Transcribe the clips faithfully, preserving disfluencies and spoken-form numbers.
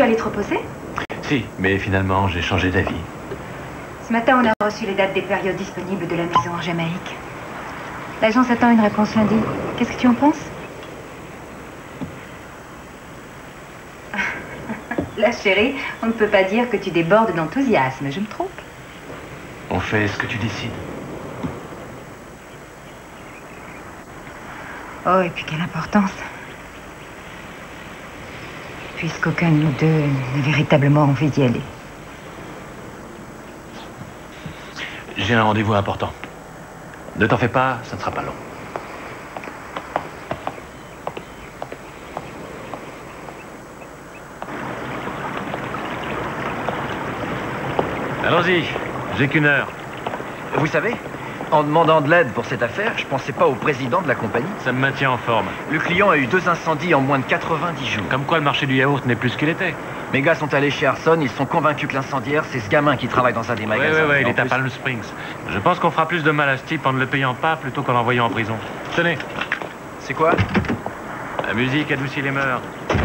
tu allé te reposer? Si, mais finalement, j'ai changé d'avis. Ce matin, on a reçu les dates des périodes disponibles de la maison en Jamaïque. L'agence attend une réponse lundi. Qu'est-ce que tu en penses? Là, chérie, on ne peut pas dire que tu débordes d'enthousiasme. Je me trompe? On fait ce que tu décides. Oh, et puis quelle importance. Puisqu'aucun de nous deux n'a véritablement envie d'y aller. J'ai un rendez-vous important. Ne t'en fais pas, ça ne sera pas long. Allons-y, j'ai qu'une heure. Vous savez, en demandant de l'aide pour cette affaire, je pensais pas au président de la compagnie. Ça me maintient en forme. Le client a eu deux incendies en moins de quatre-vingt-dix jours. Comme quoi le marché du yaourt n'est plus ce qu'il était. Mes gars sont allés chez Arson, ils sont convaincus que l'incendiaire, c'est ce gamin qui travaille dans un des magasins. Oui, oui, oui, il est à plus... Palm Springs. Je pense qu'on fera plus de mal à ce type en ne le payant pas plutôt qu'en l'envoyant en prison. Tenez. C'est quoi? La musique adoucit les mœurs.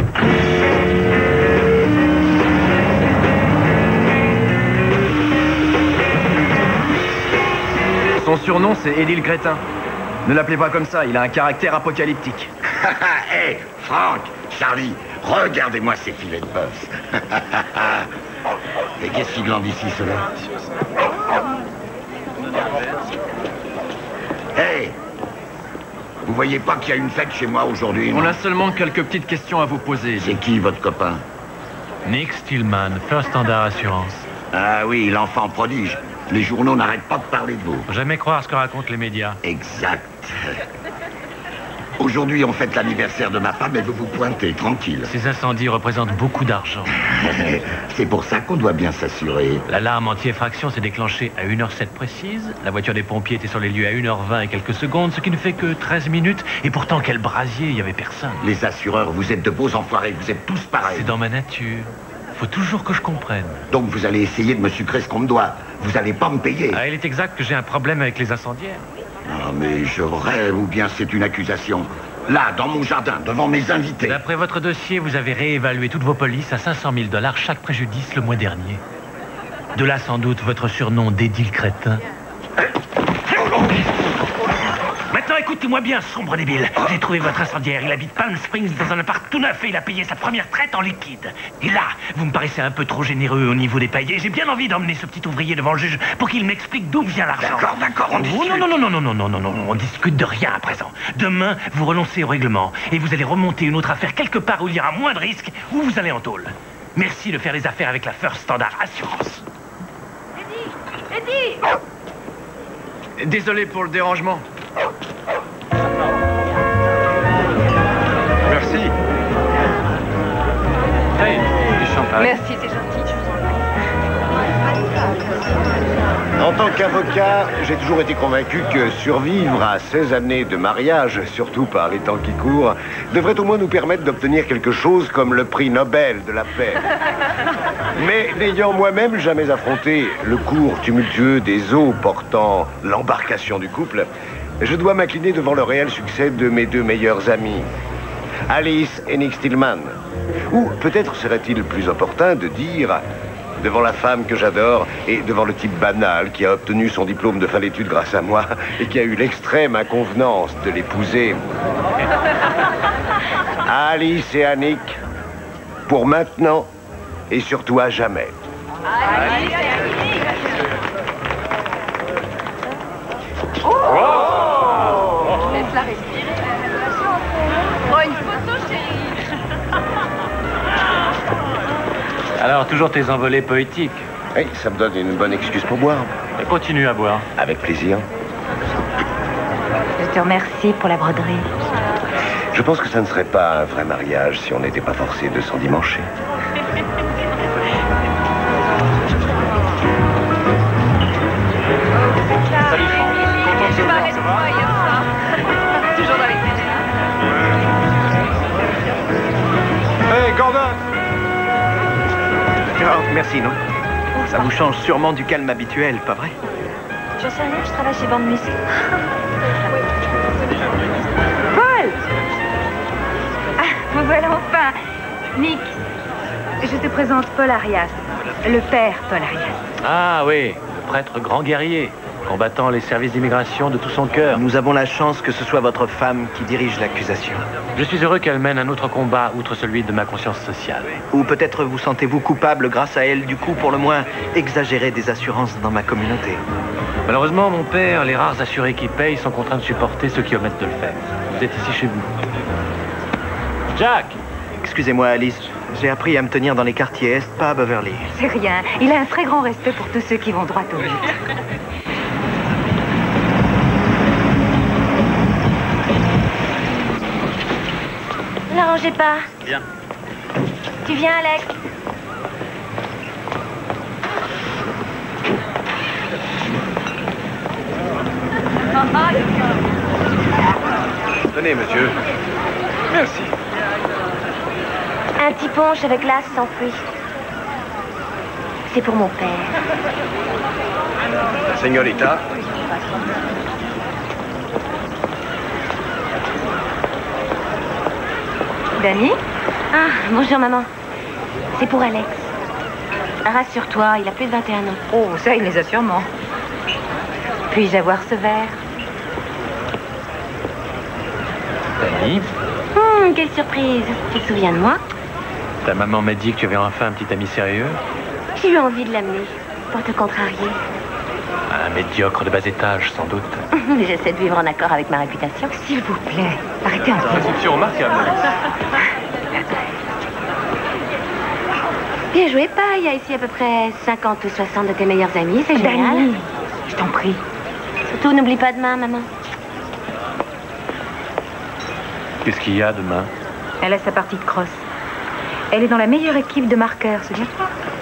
Son surnom, c'est Eddie le Crétin. Ne l'appelez pas comme ça, il a un caractère apocalyptique. Hé, hey, Franck, Charlie, regardez-moi ces filets de bœuf. Et qu'est-ce qui glande ici, cela? Hé, hey, vous voyez pas qu'il y a une fête chez moi aujourd'hui? On a seulement quelques petites questions à vous poser. C'est qui, votre copain? Nick Stillman, First Standard Assurance. Ah oui, l'enfant prodige. Les journaux n'arrêtent pas de parler de vous. Faut jamais croire ce que racontent les médias. Exact. Aujourd'hui, on fête l'anniversaire de ma femme et vous vous pointez, tranquille. Ces incendies représentent beaucoup d'argent. C'est pour ça qu'on doit bien s'assurer. L'alarme anti-effraction s'est déclenchée à une heure sept précise. La voiture des pompiers était sur les lieux à une heure vingt et quelques secondes, ce qui ne fait que treize minutes. Et pourtant, quel brasier, il n'y avait personne. Les assureurs, vous êtes de beaux enfoirés, vous êtes tous pareils. C'est dans ma nature. Faut toujours que je comprenne. Donc vous allez essayer de me sucrer ce qu'on me doit. Vous allez pas me payer. Ah, il est exact que j'ai un problème avec les incendiaires. Ah, mais je rêve ou bien c'est une accusation. Là, dans mon jardin, devant mes invités. D'après votre dossier, vous avez réévalué toutes vos polices à cinq cent mille dollars chaque préjudice le mois dernier. De là, sans doute, votre surnom d'Eddie le Crétin. Maintenant, écoutez-moi bien, sombre débile. J'ai trouvé votre incendiaire. Il habite Palm Springs dans un appart tout neuf et il a payé sa première traite en liquide. Et là, vous me paraissez un peu trop généreux au niveau des payés. J'ai bien envie d'emmener ce petit ouvrier devant le juge pour qu'il m'explique d'où vient l'argent. D'accord, d'accord, on discute. Oh, non, non, non, non, non, non, non, non, non, on discute de rien à présent. Demain, vous renoncez au règlement et vous allez remonter une autre affaire quelque part où il y aura moins de risques, où vous allez en tôle. Merci de faire les affaires avec la First Standard Assurance. Eddie! Eddie! Désolé pour le dérangement. Merci. Hey, du champagne. Merci, c'est gentil. En tant qu'avocat, j'ai toujours été convaincu que survivre à seize années de mariage, surtout par les temps qui courent, devrait au moins nous permettre d'obtenir quelque chose comme le prix Nobel de la paix. Mais n'ayant moi-même jamais affronté le cours tumultueux des eaux portant l'embarcation du couple, je dois m'incliner devant le réel succès de mes deux meilleurs amis, Alice et Nick Stillman. Ou peut-être serait-il plus opportun de dire, devant la femme que j'adore et devant le type banal qui a obtenu son diplôme de fin d'études grâce à moi et qui a eu l'extrême inconvenance de l'épouser. À Alice et à Nick, pour maintenant et surtout à jamais. Alice et Nick! Laisse-la respirer. Oh, une photo, chérie. Alors, toujours tes envolées poétiques. Hey, ça me donne une bonne excuse pour boire. Et continue à boire. Avec plaisir. Je te remercie pour la broderie. Je pense que ça ne serait pas un vrai mariage si on n'était pas forcé de s'endimancher. Salut, Franck. Content de te voir, ça va? Toujours dans les Hey, Gordon! Oh, merci, non? Ça vous change sûrement du calme habituel, pas vrai? J'en sais rien, je travaille chez Bande Muscle. Paul! Ah, vous voilà enfin! Nick, Je te présente Paul Arias, le père Paul Arias. Ah oui, le prêtre grand guerrier, combattant les services d'immigration de tout son cœur. Nous avons la chance que ce soit votre femme qui dirige l'accusation. Je suis heureux qu'elle mène un autre combat, outre celui de ma conscience sociale. Ou peut-être vous sentez-vous coupable grâce à elle, du coup, pour le moins, exagérer des assurances dans ma communauté. Malheureusement, mon père, les rares assurés qui payent sont contraints de supporter ceux qui omettent de le faire. Vous êtes ici chez vous. Jack! Excusez-moi, Alice, j'ai appris à me tenir dans les quartiers Est, pas à Beverly. C'est rien. Il a un très grand respect pour tous ceux qui vont droit au but. N'arrangez pas. Bien. Tu viens, Alex? Tenez, monsieur. Merci. Un petit punch avec glace sans fruits. C'est pour mon père. Señorita. Danny? Ah, bonjour, maman. C'est pour Alex. Rassure-toi, il a plus de vingt et un ans. Oh, ça, il les a sûrement. Puis-je avoir ce verre? Danny, Hum, quelle surprise. Tu te souviens de moi? ta maman m'a dit que tu avais enfin un petit ami sérieux. J'ai eu envie de l'amener, pour te contrarier. Un médiocre de bas étage, sans doute. J'essaie de vivre en accord avec ma réputation. S'il vous plaît, arrêtez un peu. Réception remarquable, Bien joué, pas. Il y a ici à peu près cinquante ou soixante de tes meilleurs amis. C'est génial. Danny, je t'en prie. Surtout, n'oublie pas demain, maman. Qu'est-ce qu'il y a demain? Elle a sa partie de crosse. Elle est dans la meilleure équipe de marqueurs, souviens-toi?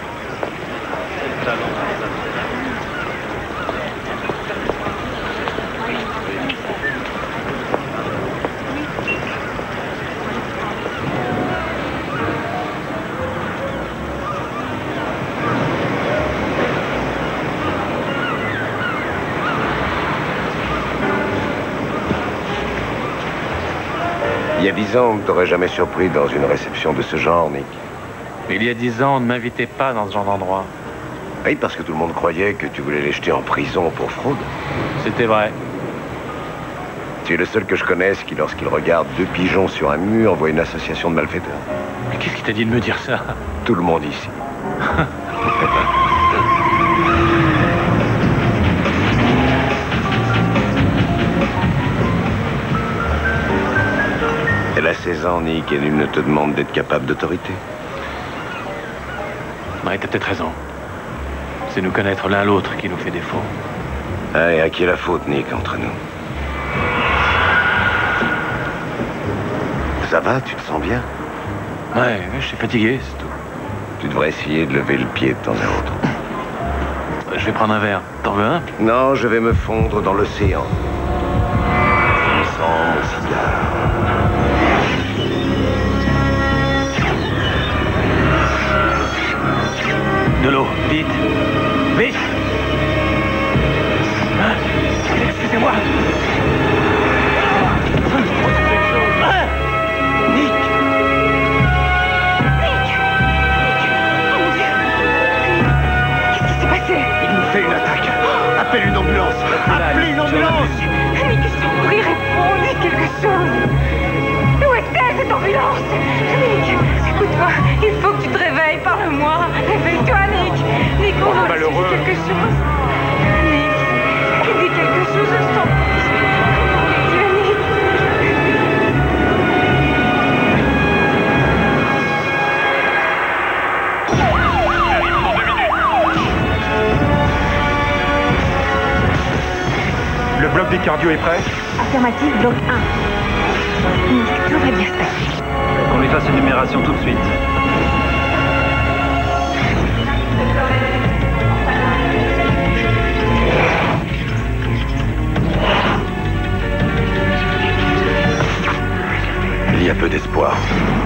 Il y a dix ans, on ne t'aurait jamais surpris dans une réception de ce genre, Nick. Il y a dix ans, on ne m'invitait pas dans ce genre d'endroit. Oui, parce que tout le monde croyait que tu voulais les jeter en prison pour fraude. C'était vrai. Tu es le seul que je connaisse qui, lorsqu'il regarde deux pigeons sur un mur, voit une association de malfaiteurs. Mais qu'est-ce qui t'a dit de me dire ça? Tout le monde ici. Elle a seize ans, Nick, et nul ne te demande d'être capable d'autorité. Ouais, t'as peut-être raison. C'est nous connaître l'un l'autre qui nous fait défaut. Ah, et à qui est la faute, Nick, entre nous? Ça va, tu te sens bien? Ouais, je suis fatigué, c'est tout. Tu devrais essayer de lever le pied de temps à autre. Je vais prendre un verre. T'en veux un? Non, je vais me fondre dans l'océan. Sans mon cigare. De l'eau, vite. Vite. Hein? Excusez-moi. Hein? Nick. Qu'est-ce qui s'est passé? Il nous fait une attaque. Appelle une ambulance. Appelez une ambulance. Nick, je t'en prie, réponds, dis quelque chose. Où est-elle, cette ambulance? Nick, écoute-moi, il faut que tu te réveilles, parle-moi. Réveille-toi, Nick. Nick, on va malheureux. quelque chose. Nick, dis quelque chose, je t'en prie. Dieu, Nick. Le bloc des cardio est prêt? Affirmative, bloc un. Nick, tout va bien se passer. Qu'on lui fasse une numération tout de suite. Il y a peu d'espoir.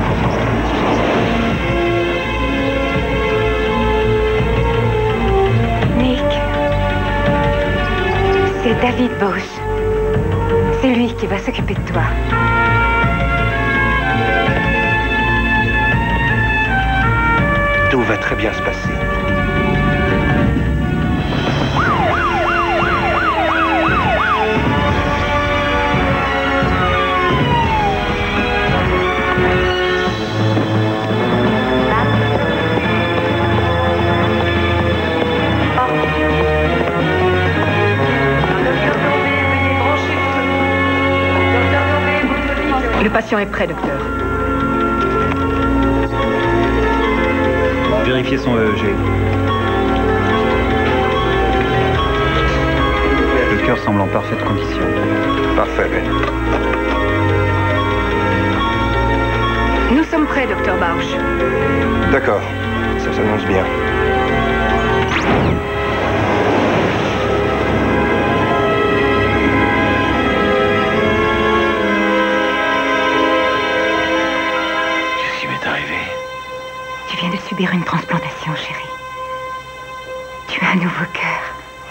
Nick, c'est David Bosch. C'est lui qui va s'occuper de toi. Tout va très bien se passer. Le patient est prêt, docteur. Vérifiez son E E G. Le cœur semble en parfaite condition. Parfait, Ben. Nous sommes prêts, docteur Bausch. D'accord, ça s'annonce bien. Qu'est-ce qui m'est arrivé? Tu viens de subir une transplantation, chérie. Tu as un nouveau cœur.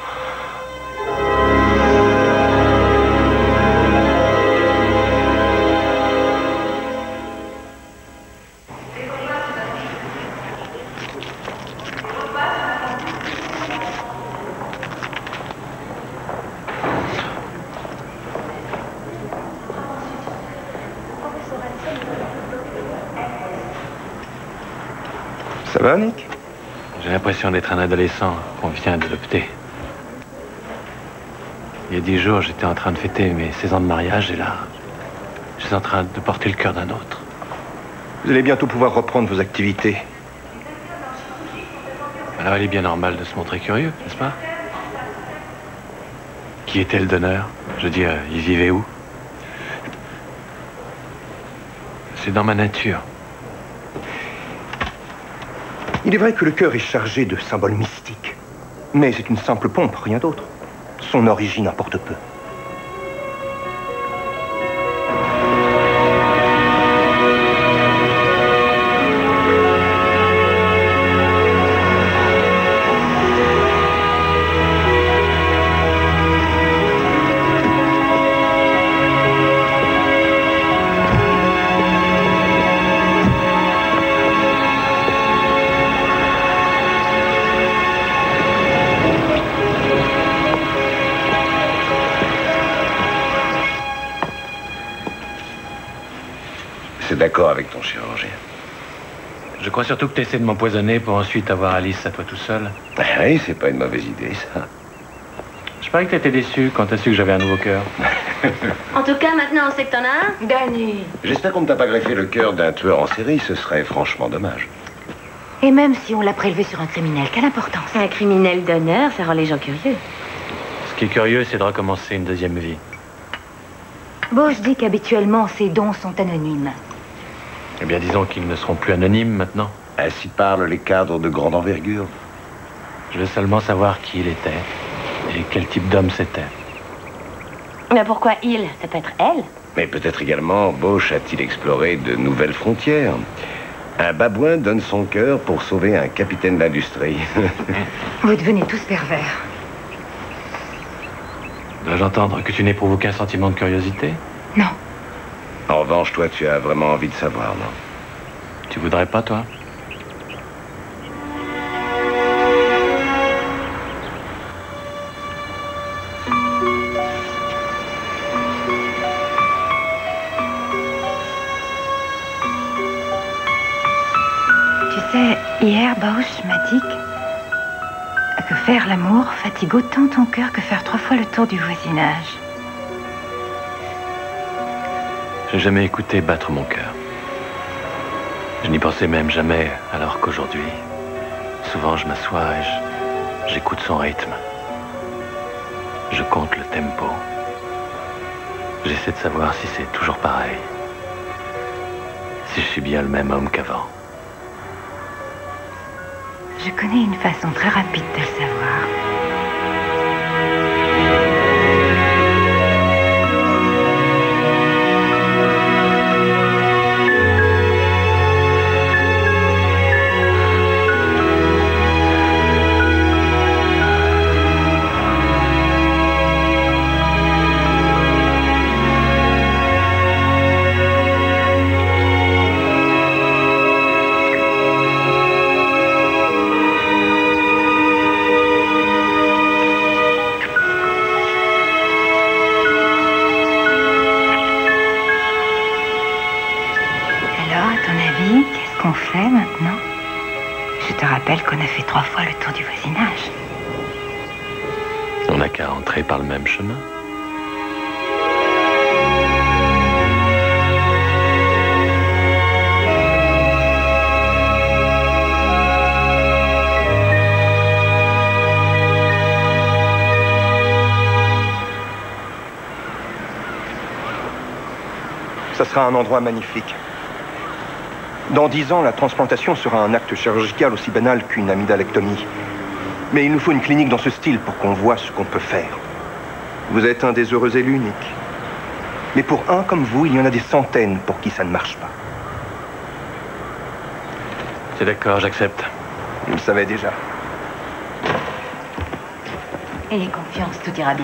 Ça va, Nick? J'ai l'impression d'être un adolescent qu'on vient d'adopter. Il y a dix jours, j'étais en train de fêter mes seize ans de mariage et là, je suis en train de porter le cœur d'un autre. Vous allez bientôt pouvoir reprendre vos activités. Alors il est bien normal de se montrer curieux, n'est-ce pas? Qui était le donneur? Je veux dire, il vivait où? C'est dans ma nature. Il est vrai que le cœur est chargé de symboles mystiques. Mais c'est une simple pompe, rien d'autre. Son origine importe peu. D'accord avec ton chirurgien. Je crois surtout que tu essaies de m'empoisonner pour ensuite avoir Alice à toi tout seul. Ah oui, c'est pas une mauvaise idée, ça. Je parie que t'étais déçu quand t'as su que j'avais un nouveau cœur. En tout cas, maintenant, on sait que t'en as un. Danny. J'espère qu'on ne t'a pas greffé le cœur d'un tueur en série, ce serait franchement dommage. Et même si on l'a prélevé sur un criminel, quelle importance? Un criminel d'honneur, ça rend les gens curieux. Ce qui est curieux, c'est de recommencer une deuxième vie. Bausch dit qu'habituellement, ces dons sont anonymes. Eh bien, disons qu'ils ne seront plus anonymes maintenant. Ainsi parlent les cadres de grande envergure. Je veux seulement savoir qui il était et quel type d'homme c'était. Mais pourquoi il? Ça peut être elle. Mais peut-être également, Bausch a-t-il exploré de nouvelles frontières. Un babouin donne son cœur pour sauver un capitaine d'industrie. Vous devenez tous pervers. Dois-je entendre que tu n'éprouves aucun sentiment de curiosité? Non. En revanche, toi, tu as vraiment envie de savoir, non? Tu voudrais pas, toi? Tu sais, hier, Bausch m'a dit que, que faire l'amour fatigue autant ton cœur que faire trois fois le tour du voisinage. J'ai jamais écouté battre mon cœur. Je n'y pensais même jamais, alors qu'aujourd'hui, souvent je m'assois et je- j'écoute son rythme. Je compte le tempo. J'essaie de savoir si c'est toujours pareil. Si je suis bien le même homme qu'avant. Je connais une façon très rapide de le savoir. rappelle qu'on a fait trois fois le tour du voisinage. On n'a qu'à entrer par le même chemin. Ça sera un endroit magnifique. Dans dix ans, la transplantation sera un acte chirurgical aussi banal qu'une amydalectomie. Mais il nous faut une clinique dans ce style pour qu'on voit ce qu'on peut faire. Vous êtes un des heureux élus, Nick. Mais pour un comme vous, il y en a des centaines pour qui ça ne marche pas. C'est d'accord, j'accepte. Je le savais déjà. Ayez confiance, tout ira bien.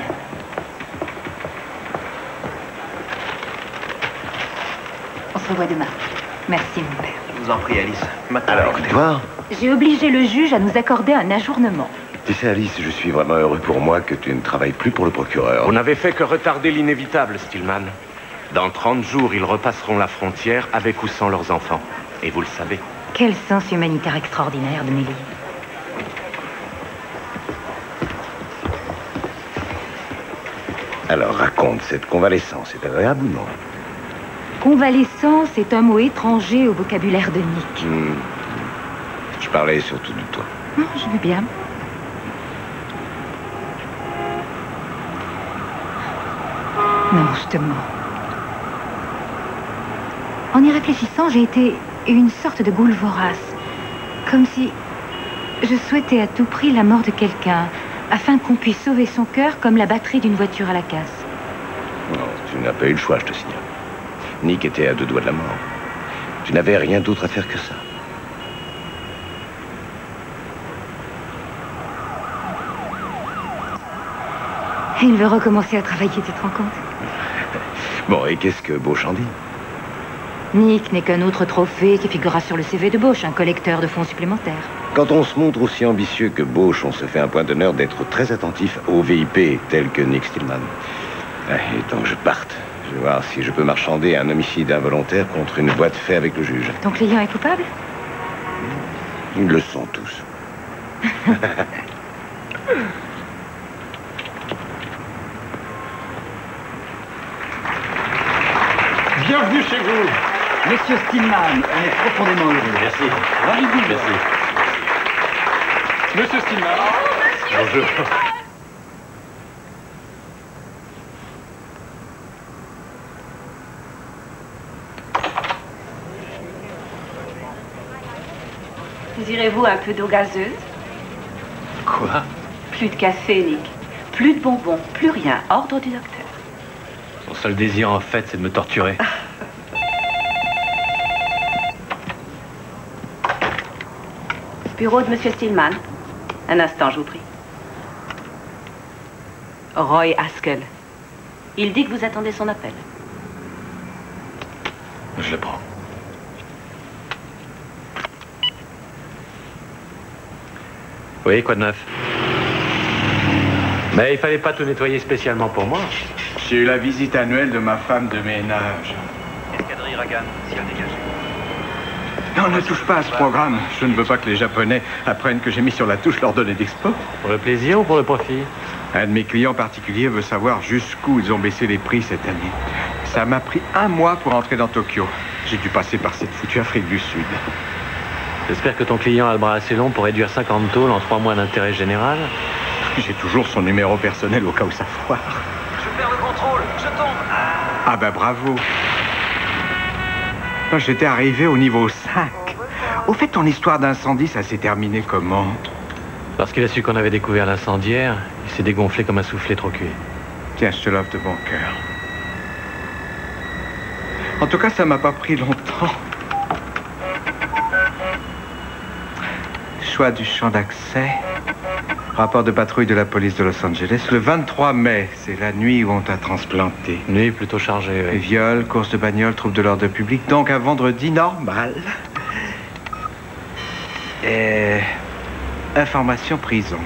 On se revoit demain. Merci, mon père. Je vous en prie, Alice. Maintenant, Alors, tu vois, J'ai obligé le juge à nous accorder un ajournement. tu sais, Alice, je suis vraiment heureux pour moi que tu ne travailles plus pour le procureur. On n'avait fait que retarder l'inévitable, Stillman. Dans trente jours, ils repasseront la frontière avec ou sans leurs enfants. Et vous le savez. Quel sens humanitaire extraordinaire de Mélie. Alors, raconte, cette convalescence, c'est agréable ou non? Convalescence est un mot étranger au vocabulaire de Nick. Hmm. Je parlais surtout de toi. Non, je veux bien. Non, je te mens. En y réfléchissant, j'ai été une sorte de goule vorace. Comme si je souhaitais à tout prix la mort de quelqu'un, afin qu'on puisse sauver son cœur comme la batterie d'une voiture à la casse. Non, tu n'as pas eu le choix, je te signale. Nick était à deux doigts de la mort. Tu n'avais rien d'autre à faire que ça. Il veut recommencer à travailler, tu te rends compte? Bon, et qu'est-ce que Bosch en dit? Nick n'est qu'un autre trophée qui figurera sur le C V de Bosch, un collecteur de fonds supplémentaires. Quand on se montre aussi ambitieux que Bosch, on se fait un point d'honneur d'être très attentif aux V I P tels que Nick Stillman. Et tant que je parte, je vais voir si je peux marchander un homicide involontaire contre une boîte fait avec le juge. Ton client est coupable? Ils le sont tous. Bienvenue chez vous. Monsieur Stillman, on est profondément heureux. Merci. Ravi de vous voir. Merci. Monsieur Stillman. Bonjour. Désirez-vous un peu d'eau gazeuse? Quoi? Plus de café, Nick. Plus de bonbons, plus rien. Ordre du docteur. Son seul désir, en fait, c'est de me torturer. Bureau de Monsieur Stillman. Un instant, je vous prie. Roy Haskell. Il dit que vous attendez son appel. Je le prends. Oui, quoi de neuf? Mais il fallait pas tout nettoyer spécialement pour moi. J'ai eu la visite annuelle de ma femme de ménage. Escadrille Ragan, ciel dégagé. Non, ne touche pas à ce programme. Je ne veux pas que les Japonais apprennent que j'ai mis sur la touche l'ordonnée d'expo. Pour le plaisir ou pour le profit? Un de mes clients particuliers veut savoir jusqu'où ils ont baissé les prix cette année. Ça m'a pris un mois pour entrer dans Tokyo. J'ai dû passer par cette foutue Afrique du Sud. J'espère que ton client a le bras assez long pour réduire cinquante tôles en trois mois d'intérêt général. J'ai toujours son numéro personnel au cas où ça foire. Je perds le contrôle, je tombe. Ah ben bravo. Moi, j'étais arrivé au niveau cinq. Au fait, ton histoire d'incendie, ça s'est terminé comment? Lorsqu'il a su qu'on avait découvert l'incendiaire, il s'est dégonflé comme un soufflet trop cuit. Tiens, je te l'offre de bon cœur. En tout cas, ça m'a pas pris longtemps. Choix du champ d'accès. Rapport de patrouille de la police de Los Angeles. Le vingt-trois mai, c'est la nuit où on t'a transplanté. Nuit plutôt chargée, oui. Viol, course de bagnole, trouble de l'ordre public. Donc un vendredi normal. Et... information prison.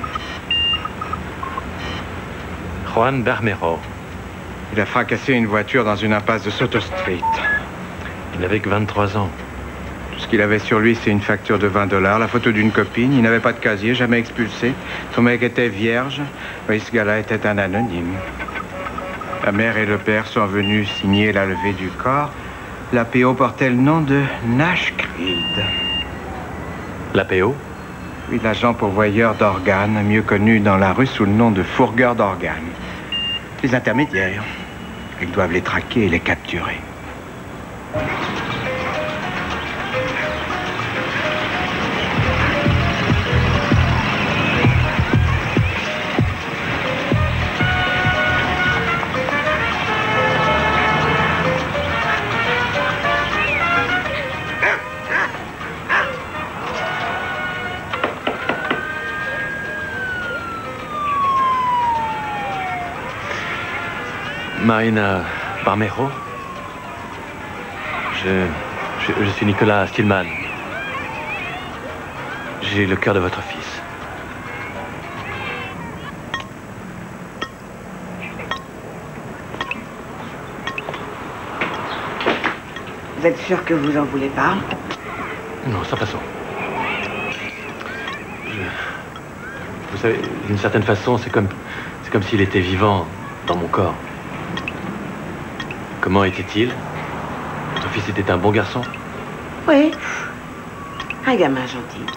Juan Bermero. Il a fracassé une voiture dans une impasse de Soto Street. Il n'avait que vingt-trois ans. Ce qu'il avait sur lui, c'est une facture de vingt dollars, la photo d'une copine. Il n'avait pas de casier, jamais expulsé. Son mec était vierge. Oui, ce gars-là était un anonyme. La mère et le père sont venus signer la levée du corps. L'A P O portait le nom de Nash Creed. L'A P O? Oui, l'agent pourvoyeur d'organes, mieux connu dans la rue sous le nom de fourgueur d'organes. Les intermédiaires. Ils doivent les traquer et les capturer. Marina Barmero. Je, je... Je suis Nicolas Stillman. J'ai le cœur de votre fils. Vous êtes sûr que vous en voulez pas? Non, sans façon. Je... Vous savez, d'une certaine façon, c'est comme... C'est comme s'il était vivant dans mon corps. Comment était-il? Votre fils était un bon garçon? Oui. Un gamin gentil.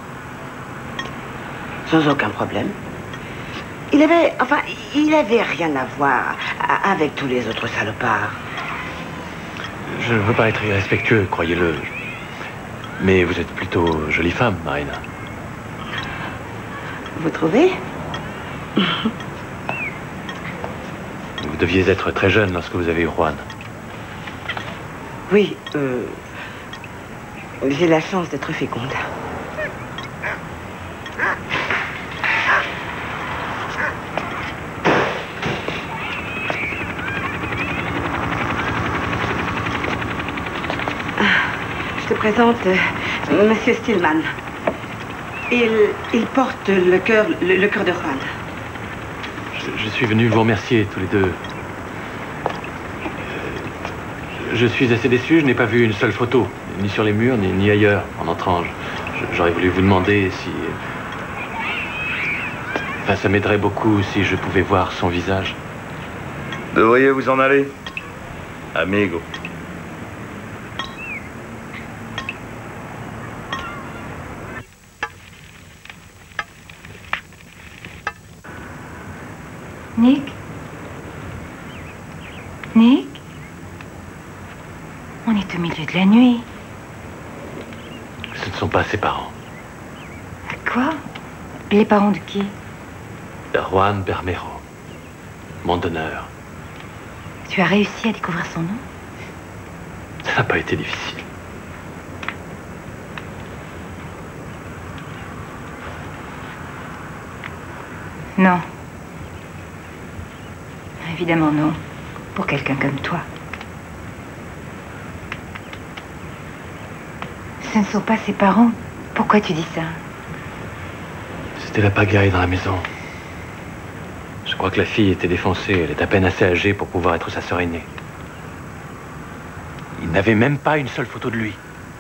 Sans aucun problème. Il avait... Enfin, il avait rien à voir avec tous les autres salopards. Je ne veux pas être irrespectueux, croyez-le. Mais vous êtes plutôt jolie femme, Marina. Vous trouvez? Vous deviez être très jeune lorsque vous avez eu Juan. Oui, euh, j'ai la chance d'être féconde. Je te présente euh, Monsieur Stillman. Il, il porte le cœur, le, le cœur de Juan. Je, je suis venu vous remercier tous les deux. Je suis assez déçu, je n'ai pas vu une seule photo, ni sur les murs, ni, ni ailleurs, en entrant. J'aurais voulu vous demander si... Enfin, ça m'aiderait beaucoup si je pouvais voir son visage. Devriez vous en aller, amigo. Nick? Nick? On est au milieu de la nuit. Ce ne sont pas ses parents. Quoi? Les parents de qui? De Juan Barmero, mon donneur. Tu as réussi à découvrir son nom? Ça n'a pas été difficile. Non. Évidemment non. Pour quelqu'un comme toi. Ce ne sont pas ses parents. Pourquoi tu dis ça? C'était la pagaille dans la maison. Je crois que la fille était défoncée. Elle est à peine assez âgée pour pouvoir être sa sœur aînée. Il n'avait même pas une seule photo de lui.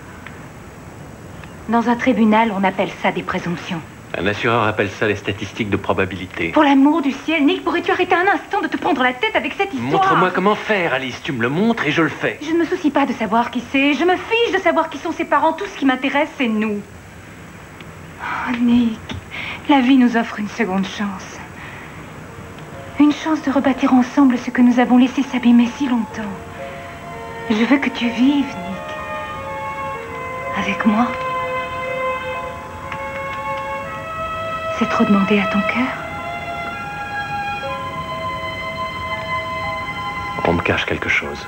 Dans un tribunal, on appelle ça des présomptions. Un assureur appelle ça les statistiques de probabilité. Pour l'amour du ciel, Nick, pourrais-tu arrêter un instant de te prendre la tête avec cette histoire? Montre-moi comment faire, Alice. Tu me le montres et je le fais. Je ne me soucie pas de savoir qui c'est. Je me fiche de savoir qui sont ses parents. Tout ce qui m'intéresse, c'est nous. Oh, Nick, la vie nous offre une seconde chance. Une chance de rebâtir ensemble ce que nous avons laissé s'abîmer si longtemps. Je veux que tu vives, Nick. Avec moi. C'est trop demander à ton cœur? On me cache quelque chose.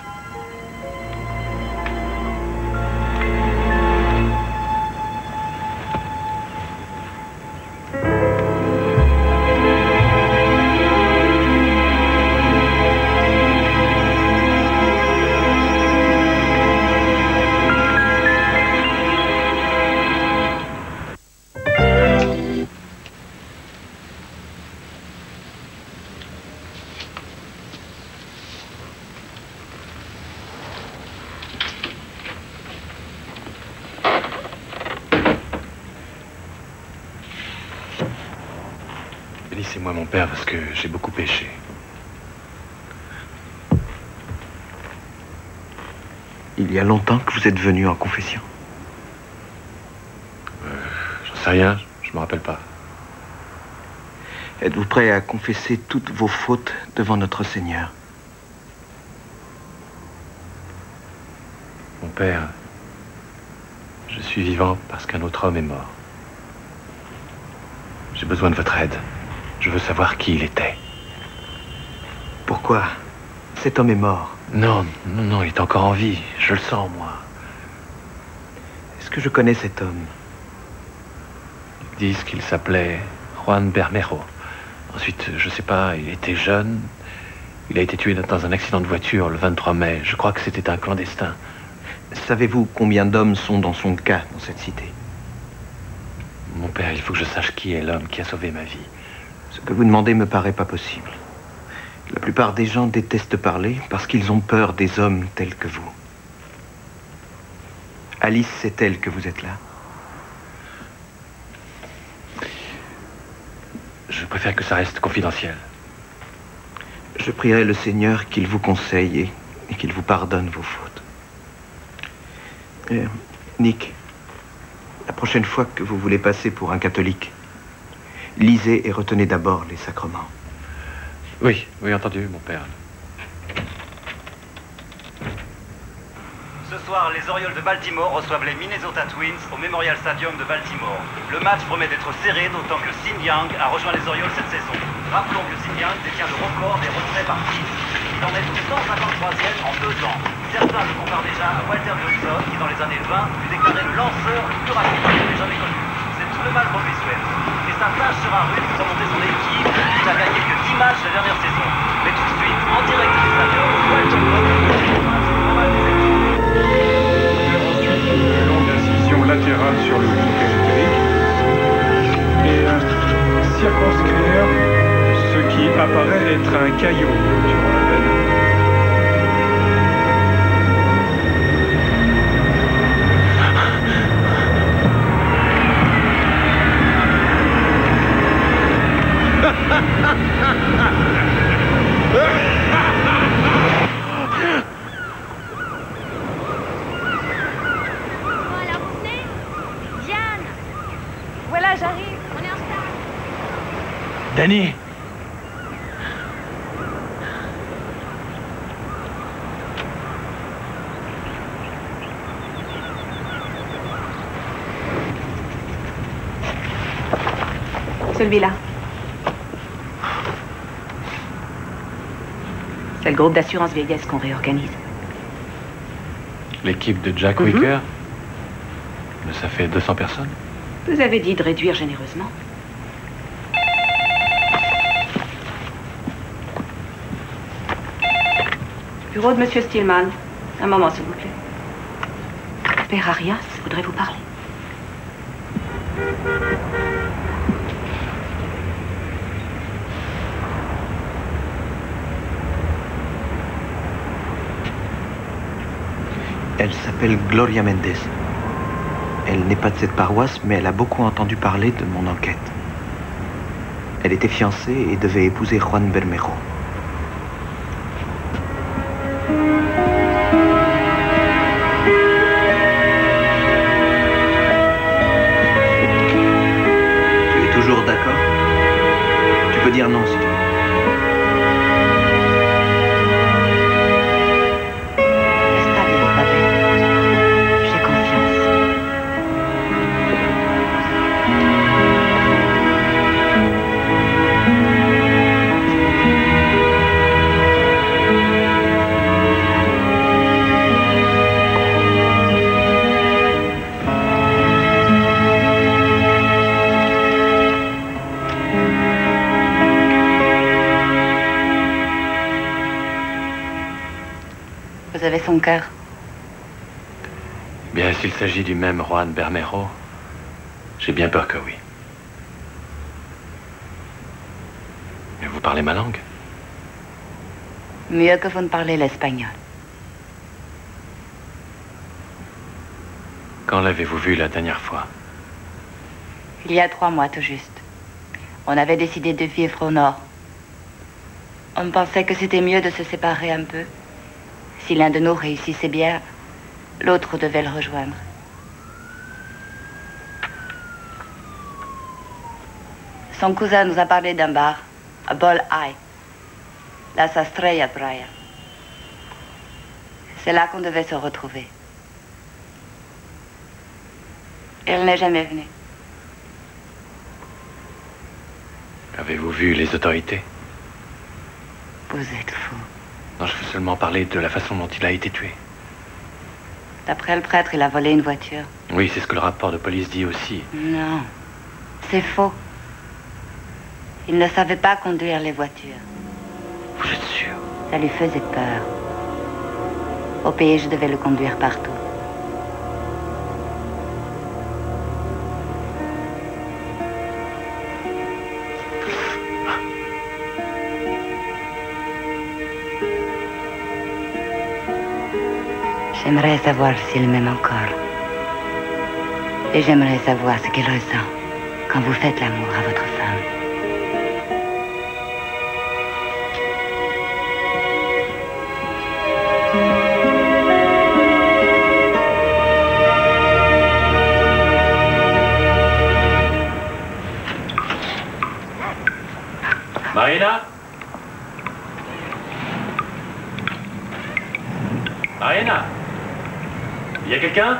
Laissez-moi, mon père, parce que j'ai beaucoup péché. Il y a longtemps que vous êtes venu en confession. Euh, J'en sais rien, je me rappelle pas. Êtes-vous prêt à confesser toutes vos fautes devant notre Seigneur? Mon père, je suis vivant parce qu'un autre homme est mort. J'ai besoin de votre aide. Je veux savoir qui il était. Pourquoi? Cet homme est mort. Non, non, non, il est encore en vie. Je le sens, moi. Est-ce que je connais cet homme? Ils disent qu'il s'appelait Juan Bermejo. Ensuite, je sais pas, il était jeune. Il a été tué dans un accident de voiture le vingt-trois mai. Je crois que c'était un clandestin. Savez-vous combien d'hommes sont dans son cas, dans cette cité? Mon père, il faut que je sache qui est l'homme qui a sauvé ma vie. Ce que vous demandez me paraît pas possible. La plupart des gens détestent parler parce qu'ils ont peur des hommes tels que vous. Alice, c'est elle que vous êtes là? Je préfère que ça reste confidentiel. Je prierai le Seigneur qu'il vous conseille et, et qu'il vous pardonne vos fautes. Euh, Nick, la prochaine fois que vous voulez passer pour un catholique, lisez et retenez d'abord les sacrements. Oui, oui, entendu, mon père. Ce soir, les Orioles de Baltimore reçoivent les Minnesota Twins au Memorial Stadium de Baltimore. Le match promet d'être serré, d'autant que Sim Young a rejoint les Orioles cette saison. Rappelons que Sim Young détient le record des retraits par titre. Il en est au cent cinquante-troisième en deux ans. Certains le comparent déjà à Walter Johnson, qui dans les années vingt fut déclaré le lanceur le plus rapide qu'il ait jamais connu. C'est tout le mal qu'on lui souhaite. Et sa tâche sera rude pour remonter son équipe, qui n'a gagné que dix matchs la dernière saison. Mais tout de suite, en direct du stadium, Walter Une longue incision latérale sur le bouc périphérique et euh, circonscrire ce qui apparaît être un caillot sur la veine. Voilà, j'arrive. On est en retard. Danny! Celui-là. C'est le groupe d'assurance vieillesse qu'on réorganise. L'équipe de Jack Mhm. Wicker? Mais ça fait deux cents personnes. Vous avez dit de réduire généreusement. Bureau de Monsieur Stillman. Un moment, s'il vous plaît. Père Arias voudrait vous parler. Elle s'appelle Gloria Mendes. Elle n'est pas de cette paroisse, mais elle a beaucoup entendu parler de mon enquête. Elle était fiancée et devait épouser Juan Bermejo. Tu es toujours d'accord? Tu peux dire non si tu veux. Vous avez son cœur. Bien, s'il s'agit du même Juan Bermejo, j'ai bien peur que oui. Mais vous parlez ma langue? Mieux que vous ne parlez l'espagnol. Quand l'avez-vous vu la dernière fois? Il y a trois mois tout juste. On avait décidé de vivre au nord. On pensait que c'était mieux de se séparer un peu. Si l'un de nous réussissait bien, l'autre devait le rejoindre. Son cousin nous a parlé d'un bar, à Ball Eye, la Sastrella Brian. C'est là qu'on devait se retrouver. Elle n'est jamais venue. Avez-vous vu les autorités? Vous êtes fou. Non, je veux seulement parler de la façon dont il a été tué. D'après le prêtre, il a volé une voiture. Oui, c'est ce que le rapport de police dit aussi. Non, c'est faux. Il ne savait pas conduire les voitures. Vous êtes sûr? Ça lui faisait peur. Au pays, je devais le conduire partout. J'aimerais savoir s'il m'aime encore. Et j'aimerais savoir ce qu'il ressent quand vous faites l'amour à votre femme. Marina? Marina? Il y a quelqu'un?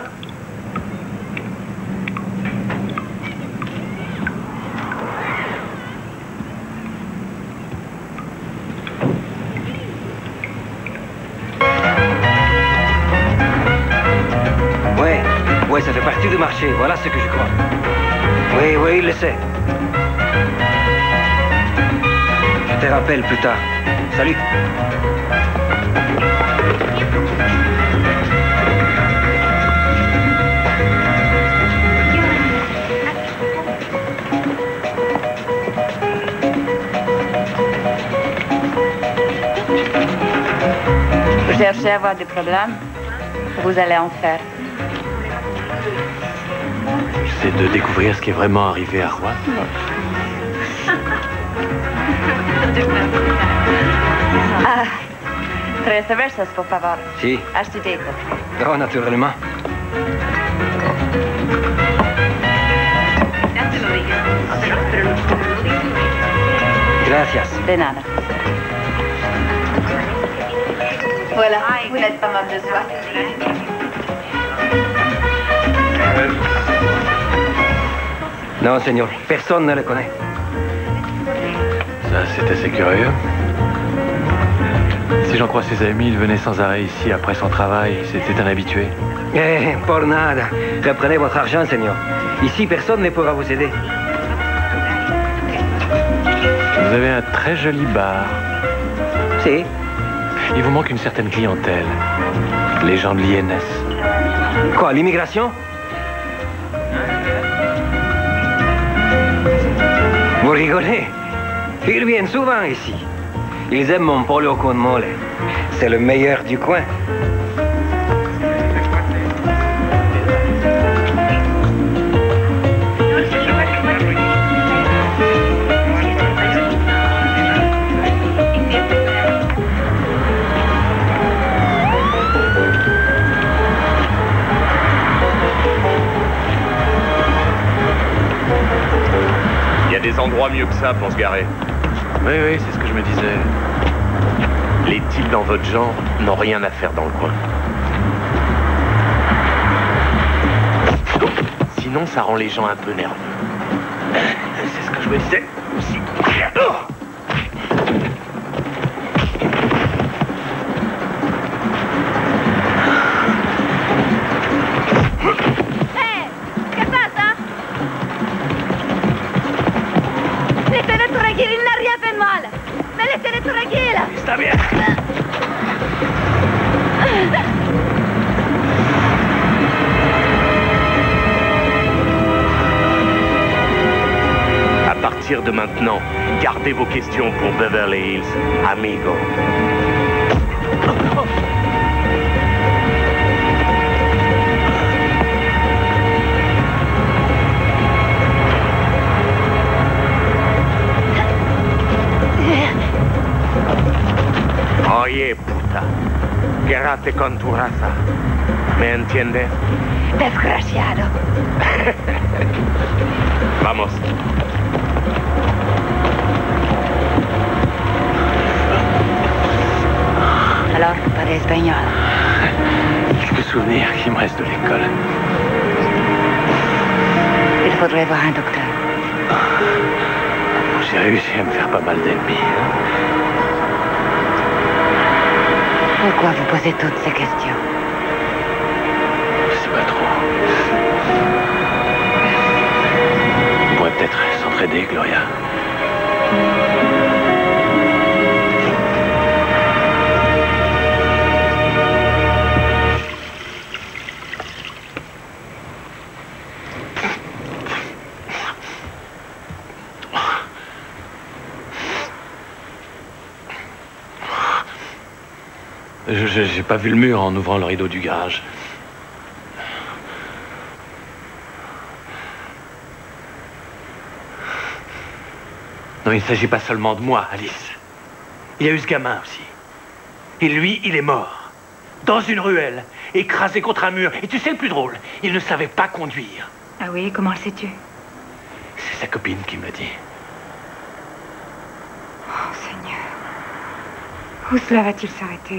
Ouais, ouais, ça fait partie du marché, voilà ce que je crois. Oui, oui, il le sait. Je te rappelle plus tard. Salut. Vous cherchez à avoir des problèmes? Vous allez en faire. J'essaie de découvrir ce qui est vraiment arrivé à Juan. Ah, tres cervezas, por favor. Si. Astudito. Oh, naturellement. Gracias. De nada. Voilà, vous n'êtes pas mal de soi. Non, Seigneur, personne ne le connaît. Ça, c'est assez curieux. Si j'en crois ses amis, il venait sans arrêt ici après son travail. C'était un habitué. Eh, por nada. Reprenez votre argent, Seigneur. Ici, personne ne pourra vous aider. Vous avez un très joli bar. Si. Il vous manque une certaine clientèle. Les gens de l'I N S. Quoi, l'immigration? Vous rigolez? Ils viennent souvent ici. Ils aiment mon pollo con mole. C'est le meilleur du coin. Il y a des endroits mieux que ça pour se garer. Oui, oui, c'est ce que je me disais. Les types dans votre genre n'ont rien à faire dans le coin. Sinon, ça rend les gens un peu nerveux. C'est ce que je me disais aussi. Hey, ¿qué pasa? Laissez-le tranquille, il n'a rien fait de mal. Mais laissez-le tranquille. Está bien. À partir de maintenant, gardez vos questions pour Beverly Hills, amigo. Oye, puta. Quédate con tu raza. ¿Me entiendes? Desgraciado. Vamos. Alors, pas d'espagnol. Quelques souvenirs qui me restent de l'école. Il faudrait voir un docteur. J'ai réussi à me faire pas mal d'ennemis. Pourquoi vous posez toutes ces questions? Je sais pas trop. On pourrait peut-être s'entraider, Gloria. Je j'ai pas vu le mur en ouvrant le rideau du garage. Non, il ne s'agit pas seulement de moi, Alice. Il y a eu ce gamin aussi. Et lui, il est mort. Dans une ruelle, écrasé contre un mur. Et tu sais le plus drôle, il ne savait pas conduire. Ah oui, comment le sais-tu? C'est sa copine qui me l'a dit. Oh, Seigneur. Où cela va-t-il s'arrêter?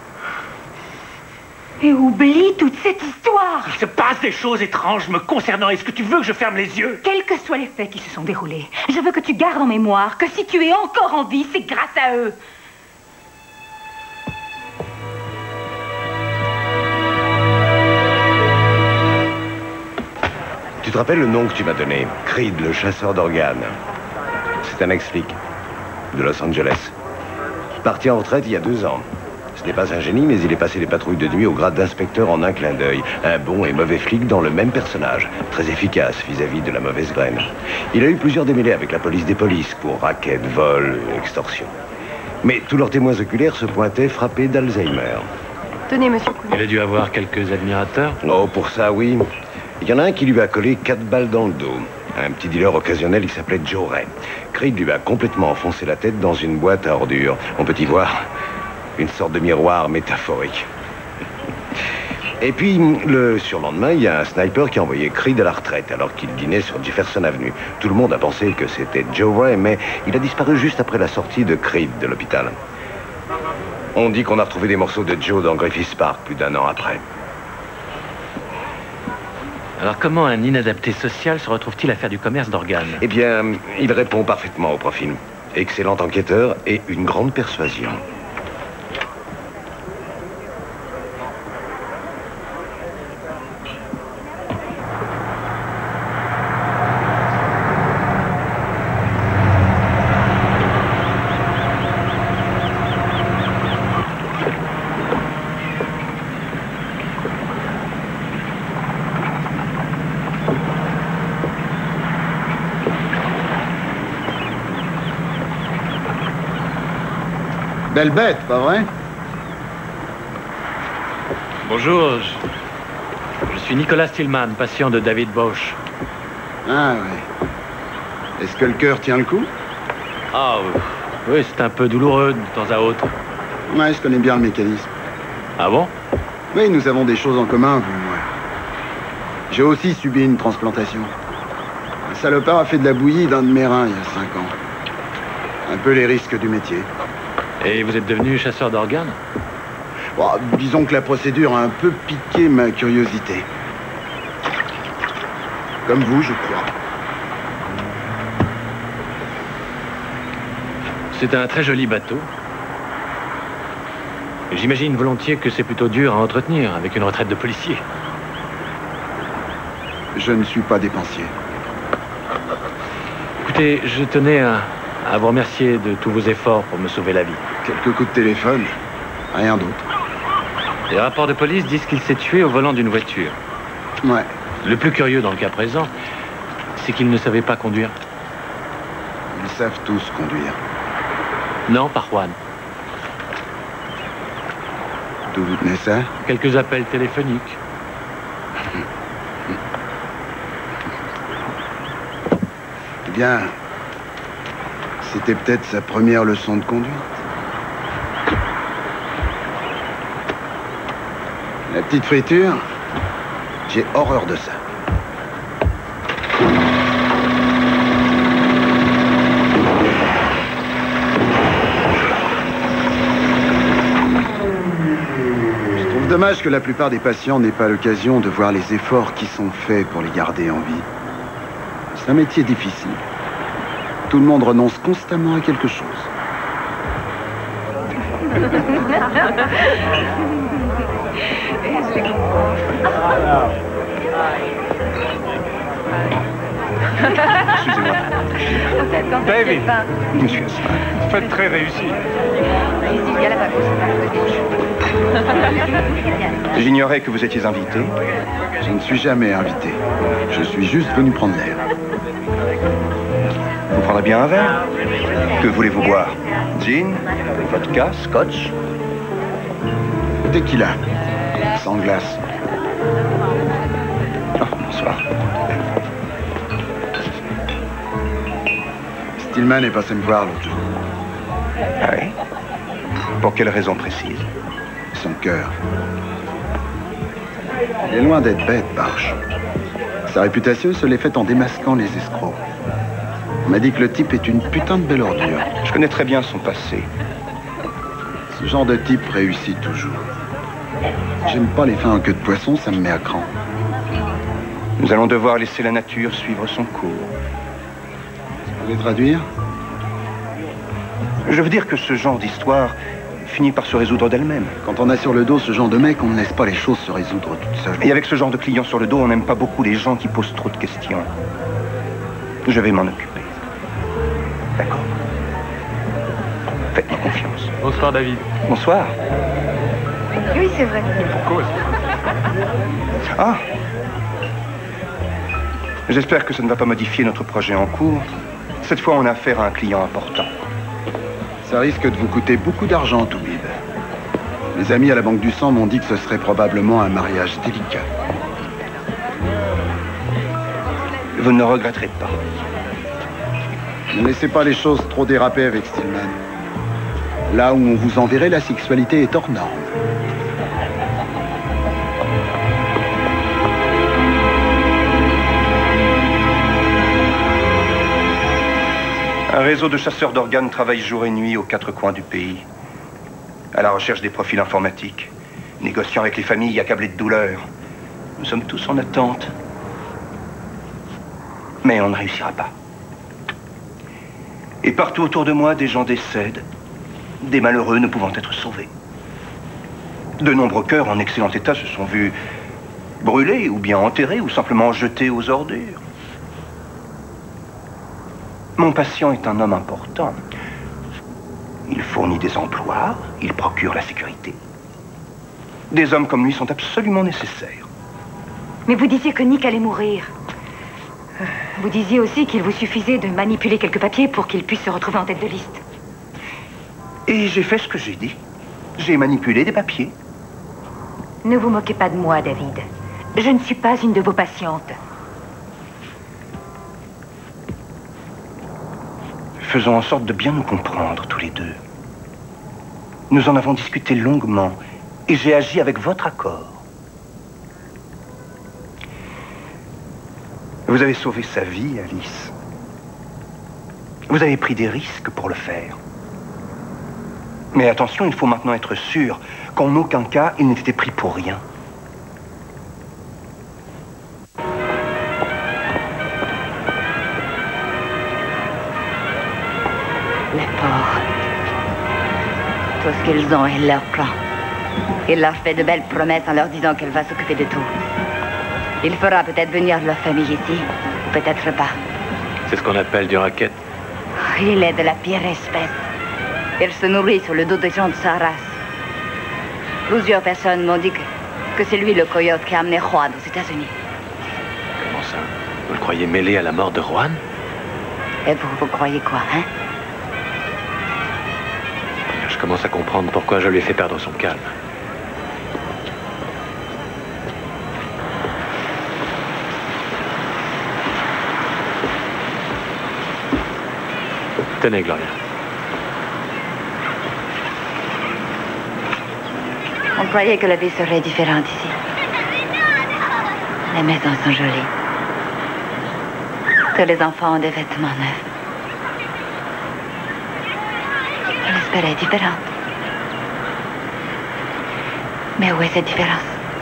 Et oublie toute cette histoire. Il se passe des choses étranges me concernant. Est-ce que tu veux que je ferme les yeux? Quels que soient les faits qui se sont déroulés, je veux que tu gardes en mémoire que si tu es encore en vie, c'est grâce à eux. Tu te rappelles le nom que tu m'as donné? Creed, le chasseur d'organes. C'est un ex-flic de Los Angeles. Parti en retraite il y a deux ans. Ce n'est pas un génie, mais il est passé les patrouilles de nuit au grade d'inspecteur en un clin d'œil. Un bon et mauvais flic dans le même personnage. Très efficace vis-à-vis de la mauvaise graine. Il a eu plusieurs démêlés avec la police des polices pour racket, vol, extorsion. Mais tous leurs témoins oculaires se pointaient frappés d'Alzheimer. Tenez, monsieur Coulon. Il a dû avoir quelques admirateurs. Oh, pour ça, oui. Il y en a un qui lui a collé quatre balles dans le dos. Un petit dealer occasionnel, il s'appelait Joe Ray. Creed lui a complètement enfoncé la tête dans une boîte à ordures. On peut y voir une sorte de miroir métaphorique. Et puis, le surlendemain, il y a un sniper qui a envoyé Creed à la retraite alors qu'il dînait sur Jefferson Avenue. Tout le monde a pensé que c'était Joe Ray, mais il a disparu juste après la sortie de Creed de l'hôpital. On dit qu'on a retrouvé des morceaux de Joe dans Griffith Park plus d'un an après. Alors comment un inadapté social se retrouve-t-il à faire du commerce d'organes? Eh bien, il répond parfaitement au profil. Excellent enquêteur et une grande persuasion. Belle bête, pas vrai? Bonjour, je... je suis Nicolas Stillman, patient de David Bosch. Ah ouais. Est-ce que le cœur tient le coup? Ah oui, c'est un peu douloureux de temps à autre. Ouais, je connais bien le mécanisme. Ah bon? Oui, nous avons des choses en commun, vous et moi. J'ai aussi subi une transplantation. Un salopard a fait de la bouillie d'un de mes reins il y a cinq ans. Un peu les risques du métier. Et vous êtes devenu chasseur d'organes? Bon, disons que la procédure a un peu piqué ma curiosité. Comme vous, je crois. C'est un très joli bateau. J'imagine volontiers que c'est plutôt dur à entretenir avec une retraite de policier. Je ne suis pas dépensier. Écoutez, je tenais à, à vous remercier de tous vos efforts pour me sauver la vie. Quelques coups de téléphone, rien d'autre. Les rapports de police disent qu'il s'est tué au volant d'une voiture. Ouais. Le plus curieux dans le cas présent, c'est qu'il ne savait pas conduire. Ils savent tous conduire. Non, par Juan. D'où vous tenez ça? Quelques appels téléphoniques. Eh bien, c'était peut-être sa première leçon de conduite. La petite friture, j'ai horreur de ça. Je trouve dommage que la plupart des patients n'aient pas l'occasion de voir les efforts qui sont faits pour les garder en vie. C'est un métier difficile. Tout le monde renonce constamment à quelque chose. Excusez-moi. David. Monsieur Asman. Faites très réussi. J'ignorais que vous étiez invité. Je ne suis jamais invité. Je suis juste venu prendre l'air. Vous prendrez bien un verre? Que voulez-vous boire? Gin? Vodka? Scotch? Tequila. Sans glace. Oh, bonsoir. Stillman est passé me voir l'autre jour. Ah oui? Pour quelle raison précise? Son cœur. Il est loin d'être bête, Barche. Sa réputation se l'est faite en démasquant les escrocs. On m'a dit que le type est une putain de belle ordure. Je connais très bien son passé. Ce genre de type réussit toujours. J'aime pas les fins en queue de poisson, ça me met à cran. Nous allons devoir laisser la nature suivre son cours. Vous pouvez traduire? Je veux dire que ce genre d'histoire finit par se résoudre d'elle-même. Quand on a sur le dos ce genre de mec, on ne laisse pas les choses se résoudre toutes seules. Et avec ce genre de client sur le dos, on n'aime pas beaucoup les gens qui posent trop de questions. Je vais m'en occuper. D'accord? Faites-moi confiance. Bonsoir, David. Bonsoir. Oui, c'est vrai. Pour cause. Ah! J'espère que ça ne va pas modifier notre projet en cours. Cette fois, on a affaire à un client important. Ça risque de vous coûter beaucoup d'argent, Toubib. Mes amis à la Banque du Sang m'ont dit que ce serait probablement un mariage délicat. Vous ne le regretterez pas. Ne laissez pas les choses trop déraper avec Stillman. Là où on vous enverrait, la sexualité est hors norme. Un réseau de chasseurs d'organes travaille jour et nuit aux quatre coins du pays, à la recherche des profils informatiques, négociant avec les familles accablées de douleur. Nous sommes tous en attente. Mais on ne réussira pas. Et partout autour de moi, des gens décèdent, des malheureux ne pouvant être sauvés. De nombreux cœurs en excellent état se sont vus brûlés, ou bien enterrés, ou simplement jetés aux ordures. Mon patient est un homme important. Il fournit des emplois, il procure la sécurité. Des hommes comme lui sont absolument nécessaires. Mais vous disiez que Nick allait mourir. Vous disiez aussi qu'il vous suffisait de manipuler quelques papiers pour qu'il puisse se retrouver en tête de liste. Et j'ai fait ce que j'ai dit. J'ai manipulé des papiers. Ne vous moquez pas de moi, David. Je ne suis pas une de vos patientes. Faisons en sorte de bien nous comprendre, tous les deux. Nous en avons discuté longuement, et j'ai agi avec votre accord. Vous avez sauvé sa vie, Alice. Vous avez pris des risques pour le faire. Mais attention, il faut maintenant être sûr qu'en aucun cas, il n'était pris pour rien. Les pauvres. Tout ce qu'ils ont est leur plan. Il leur fait de belles promesses en leur disant qu'elle va s'occuper de tout. Il fera peut-être venir leur famille ici, ou peut-être pas. C'est ce qu'on appelle du racket. Il est de la pire espèce. Il se nourrit sur le dos des gens de sa race. Plusieurs personnes m'ont dit que, que c'est lui le coyote qui a amené Juan aux États-Unis. Comment ça? Vous le croyez mêlé à la mort de Juan? Et vous, vous croyez quoi, hein? Je commence à comprendre pourquoi je lui ai fait perdre son calme. Tenez, Gloria. On croyait que la vie serait différente ici. Les maisons sont jolies. Tous les enfants ont des vêtements neufs. On espérait différente. Mais où est cette différence?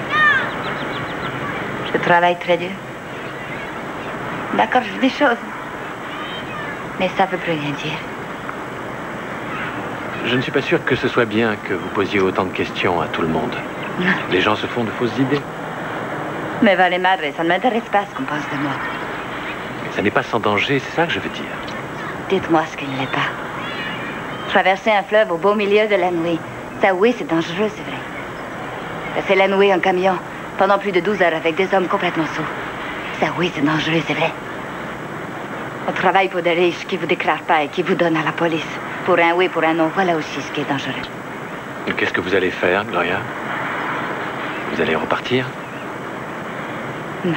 Je travaille très dur. D'accord, je fais des choses. Mais ça ne veut plus rien dire. Je ne suis pas sûr que ce soit bien que vous posiez autant de questions à tout le monde. Non. Les gens se font de fausses idées. Mais Vale Madre, ça ne m'intéresse pas ce qu'on pense de moi. Mais ça n'est pas sans danger, c'est ça que je veux dire. Dites-moi ce qu'il n'est pas. Traverser un fleuve au beau milieu de la nuit, ça oui, c'est dangereux, c'est vrai. Passer la nuit en camion pendant plus de douze heures avec des hommes complètement sous, ça oui, c'est dangereux, c'est vrai. On travaille pour des riches qui vous déclarent pas et qui vous donnent à la police. Pour un oui, pour un non, voilà aussi ce qui est dangereux. Qu'est-ce que vous allez faire, Gloria? Vous allez repartir? Non.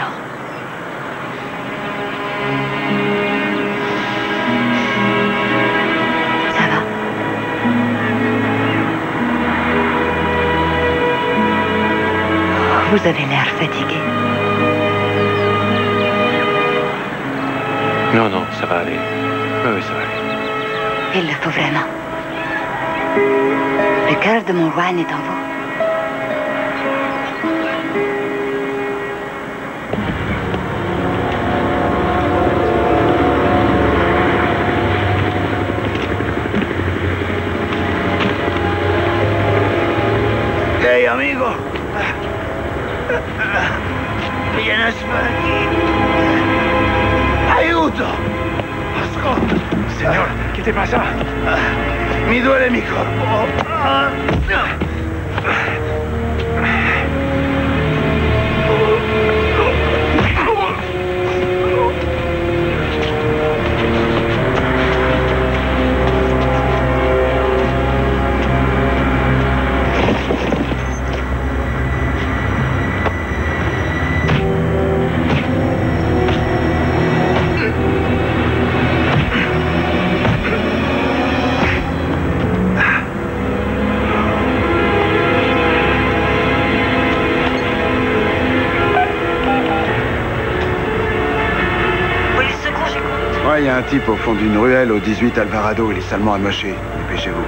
Ça va. Vous avez l'air fatigué. Non, non, ça va aller. Oui, oui, ça va aller. Il le faut vraiment. Le cœur de mon roi est en vous. Hey, amigo. Vienes por aquí. Aiuto. Ascolta. Señor, ¿qué te pasa? Mi duele mi corpo. Il y a un type au fond d'une ruelle au dix-huit Alvarado. Il est salement amoché. Dépêchez-vous.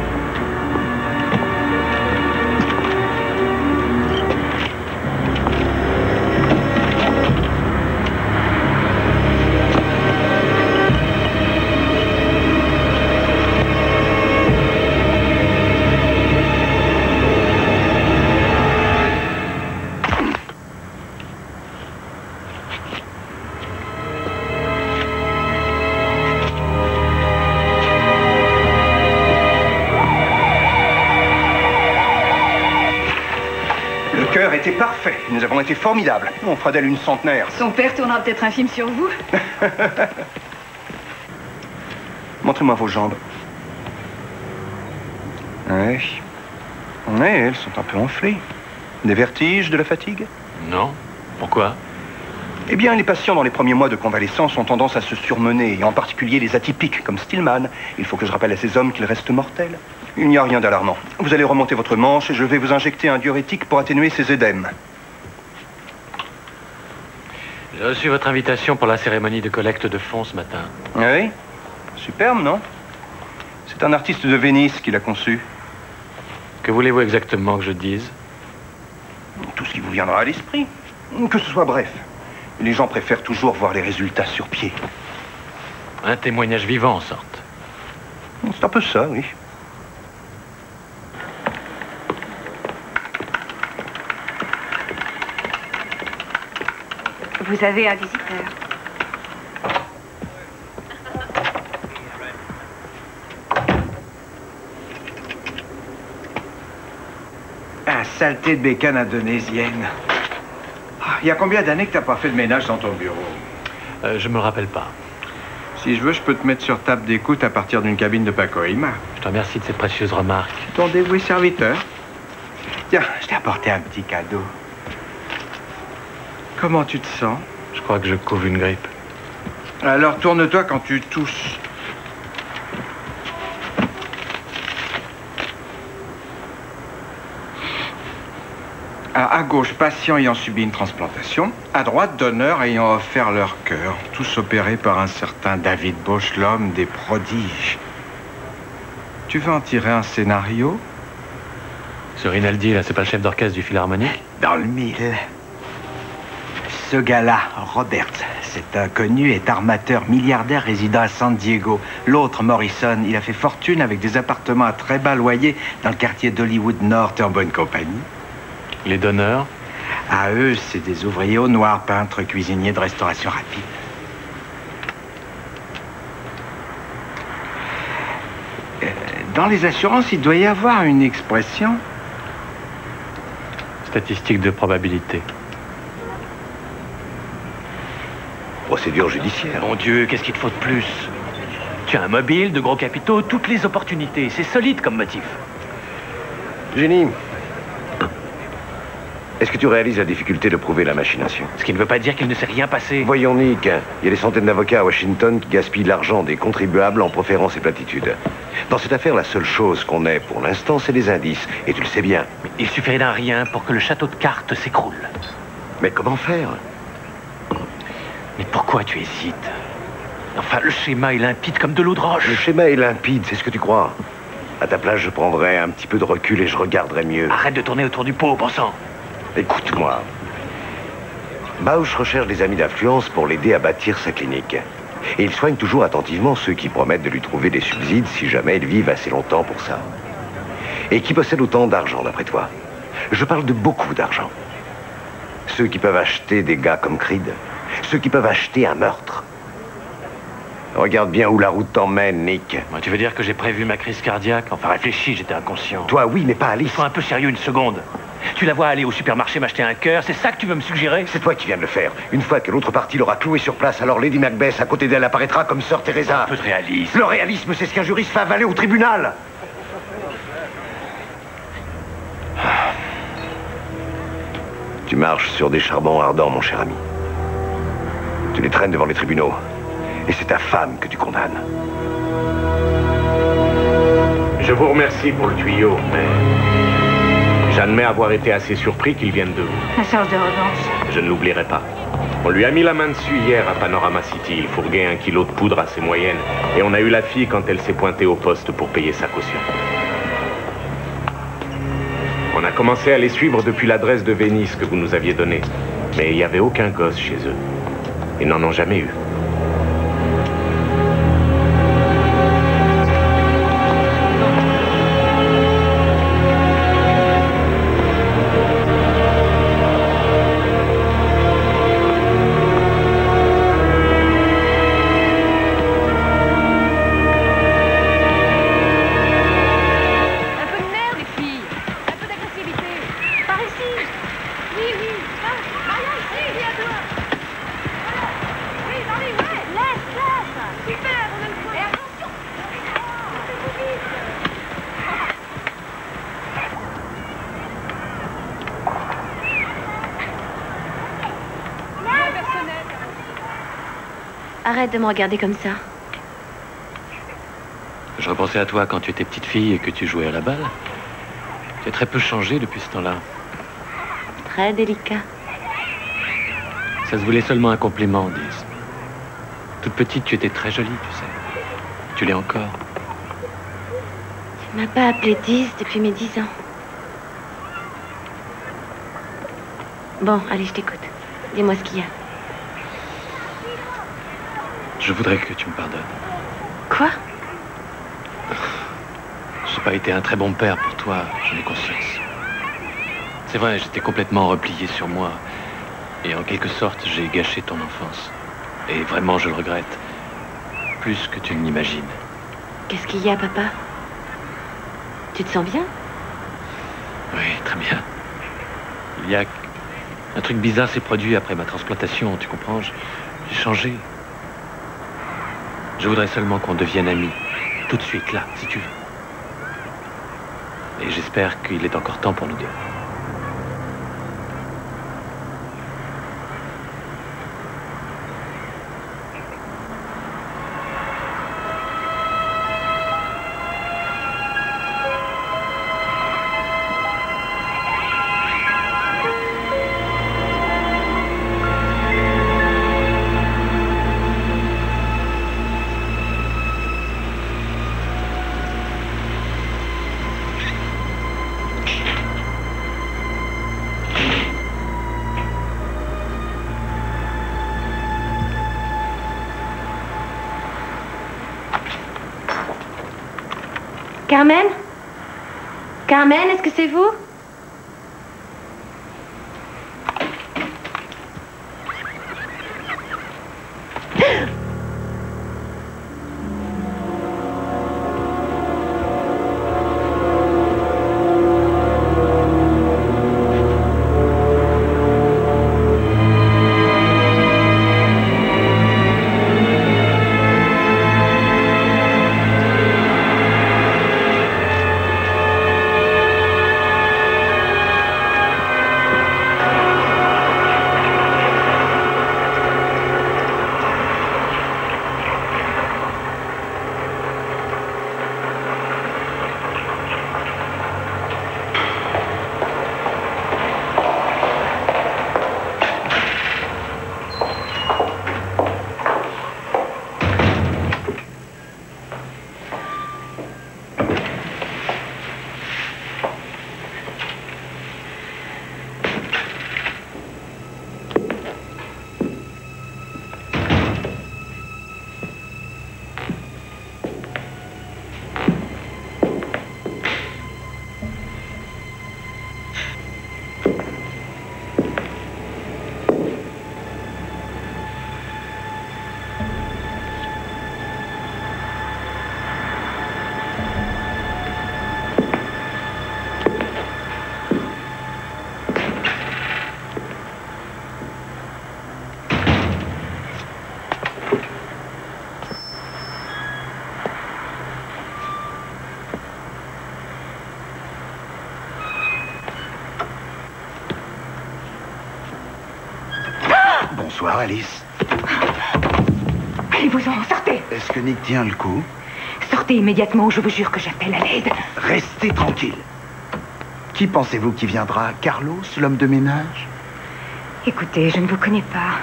Était parfait. Nous avons été formidables. On fera d'elle une centenaire. Son père tournera peut-être un film sur vous. Montrez-moi vos jambes. Oui. Oui, elles sont un peu enflées. Des vertiges, de la fatigue? Non. Pourquoi? Eh bien, les patients dans les premiers mois de convalescence ont tendance à se surmener, et en particulier les atypiques, comme Stillman. Il faut que je rappelle à ces hommes qu'ils restent mortels. Il n'y a rien d'alarmant. Vous allez remonter votre manche et je vais vous injecter un diurétique pour atténuer ces œdèmes. J'ai reçu votre invitation pour la cérémonie de collecte de fonds ce matin. Oui? Superbe, non? C'est un artiste de Venise qui l'a conçu. Que voulez-vous exactement que je dise? Tout ce qui vous viendra à l'esprit. Que ce soit bref. Les gens préfèrent toujours voir les résultats sur pied. Un témoignage vivant, en sorte. C'est un peu ça, oui. Vous avez un visiteur. Ah, saleté de bécane indonésienne. Il y a combien d'années que t'as pas fait de ménage dans ton bureau? Euh, je me rappelle pas. Si je veux, je peux te mettre sur table d'écoute à partir d'une cabine de Pacoima. Je te remercie de cette précieuse remarque. Ton dévoué serviteur. Tiens, je t'ai apporté un petit cadeau. Comment tu te sens? Je crois que je couvre une grippe. Alors tourne-toi quand tu tousses. À, à gauche, patients ayant subi une transplantation. À droite, donneurs ayant offert leur cœur. Tous opérés par un certain David Bosch, l'homme des prodiges. Tu veux en tirer un scénario? Ce Rinaldi, là, c'est pas le chef d'orchestre du Philharmonique? Dans le mille. Ce gars-là, Robert, cet inconnu, est armateur milliardaire résidant à San Diego. L'autre, Morrison, il a fait fortune avec des appartements à très bas loyer dans le quartier d'Hollywood North et en bonne compagnie. Les donneurs? À eux, c'est des ouvriers au noir, peintres, cuisiniers de restauration rapide. Euh, Dans les assurances, il doit y avoir une expression. Statistique de probabilité. Procédure judiciaire. Mon Dieu, qu'est-ce qu'il te faut de plus? Tu as un mobile, de gros capitaux, toutes les opportunités. C'est solide comme motif. Jenny, est-ce que tu réalises la difficulté de prouver la machination? Ce qui ne veut pas dire qu'il ne s'est rien passé. Voyons, Nick, il y a des centaines d'avocats à Washington qui gaspillent l'argent des contribuables en proférant ces platitudes. Dans cette affaire, la seule chose qu'on ait pour l'instant, c'est des indices. Et tu le sais bien. Mais il suffirait d'un rien pour que le château de cartes s'écroule. Mais comment faire? Mais pourquoi tu hésites? Enfin, le schéma est limpide comme de l'eau de roche. Le schéma est limpide, c'est ce que tu crois. À ta place, je prendrais un petit peu de recul et je regarderais mieux. Arrête de tourner autour du pot, bon sang. Écoute-moi. Bausch recherche des amis d'influence pour l'aider à bâtir sa clinique. Et il soigne toujours attentivement ceux qui promettent de lui trouver des subsides si jamais ils vivent assez longtemps pour ça. Et qui possèdent autant d'argent, d'après toi? Je parle de beaucoup d'argent. Ceux qui peuvent acheter des gars comme Creed. Ceux qui peuvent acheter un meurtre. Regarde bien où la route t'emmène, Nick. Moi, tu veux dire que j'ai prévu ma crise cardiaque? Enfin, réfléchis, j'étais inconscient. Toi, oui, mais pas Alice. Sois un peu sérieux une seconde. Tu la vois aller au supermarché m'acheter un cœur, c'est ça que tu veux me suggérer? C'est toi qui viens de le faire. Une fois que l'autre partie l'aura cloué sur place, alors Lady Macbeth, à côté d'elle, apparaîtra comme Sœur Teresa. Un peu de réalisme. Le réalisme, c'est ce qu'un juriste fait avaler au tribunal. Tu marches sur des charbons ardents, mon cher ami. Tu les traînes devant les tribunaux. Et c'est ta femme que tu condamnes. Je vous remercie pour le tuyau, mais j'admets avoir été assez surpris qu'il vienne de vous. La charge de revanche. Je ne l'oublierai pas. On lui a mis la main dessus hier à Panorama City. Il fourguait un kilo de poudre assez moyenne. Et on a eu la fille quand elle s'est pointée au poste pour payer sa caution. On a commencé à les suivre depuis l'adresse de Venise que vous nous aviez donnée. Mais il n'y avait aucun gosse chez eux. Ils n'en ont jamais eu. Arrête de me regarder comme ça. Je repensais à toi quand tu étais petite fille et que tu jouais à la balle. Tu as très peu changé depuis ce temps-là. Très délicat. Ça se voulait seulement un compliment, Diz. Toute petite, tu étais très jolie, tu sais. Tu l'es encore. Tu m'as pas appelé Diz depuis mes dix ans. Bon, allez, je t'écoute. Dis-moi ce qu'il y a. Je voudrais que tu me pardonnes. Quoi? J'ai pas été un très bon père pour toi, j'en ai conscience. C'est vrai, j'étais complètement replié sur moi. Et en quelque sorte, j'ai gâché ton enfance. Et vraiment, je le regrette. Plus que tu ne l'imagines. Qu'est-ce qu'il y a, papa? Tu te sens bien? Oui, très bien. Il y a... Un truc bizarre s'est produit après ma transplantation, tu comprends? J'ai changé. Je voudrais seulement qu'on devienne amis. Tout de suite, là, si tu veux. Et j'espère qu'il est encore temps pour nous deux. Carmen? Carmen, est-ce que c'est vous? Bonsoir, Alice. Allez-vous-en, sortez! Est-ce que Nick tient le coup? Sortez immédiatement ou je vous jure que j'appelle à l'aide. Restez tranquille. Qui pensez-vous qui viendra? Carlos, l'homme de ménage? Écoutez, je ne vous connais pas.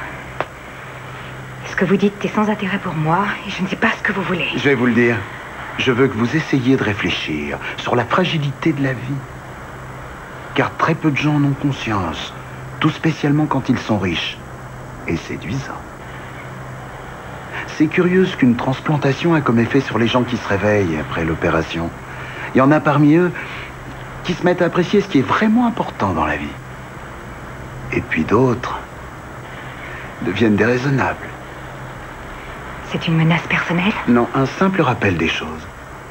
Ce que vous dites est sans intérêt pour moi et je ne sais pas ce que vous voulez. Je vais vous le dire. Je veux que vous essayiez de réfléchir sur la fragilité de la vie. Car très peu de gens en ont conscience, tout spécialement quand ils sont riches et séduisants. C'est curieux ce qu'une transplantation a comme effet sur les gens qui se réveillent après l'opération. Il y en a parmi eux qui se mettent à apprécier ce qui est vraiment important dans la vie. Et puis d'autres deviennent déraisonnables. C'est une menace personnelle? Non, un simple rappel des choses.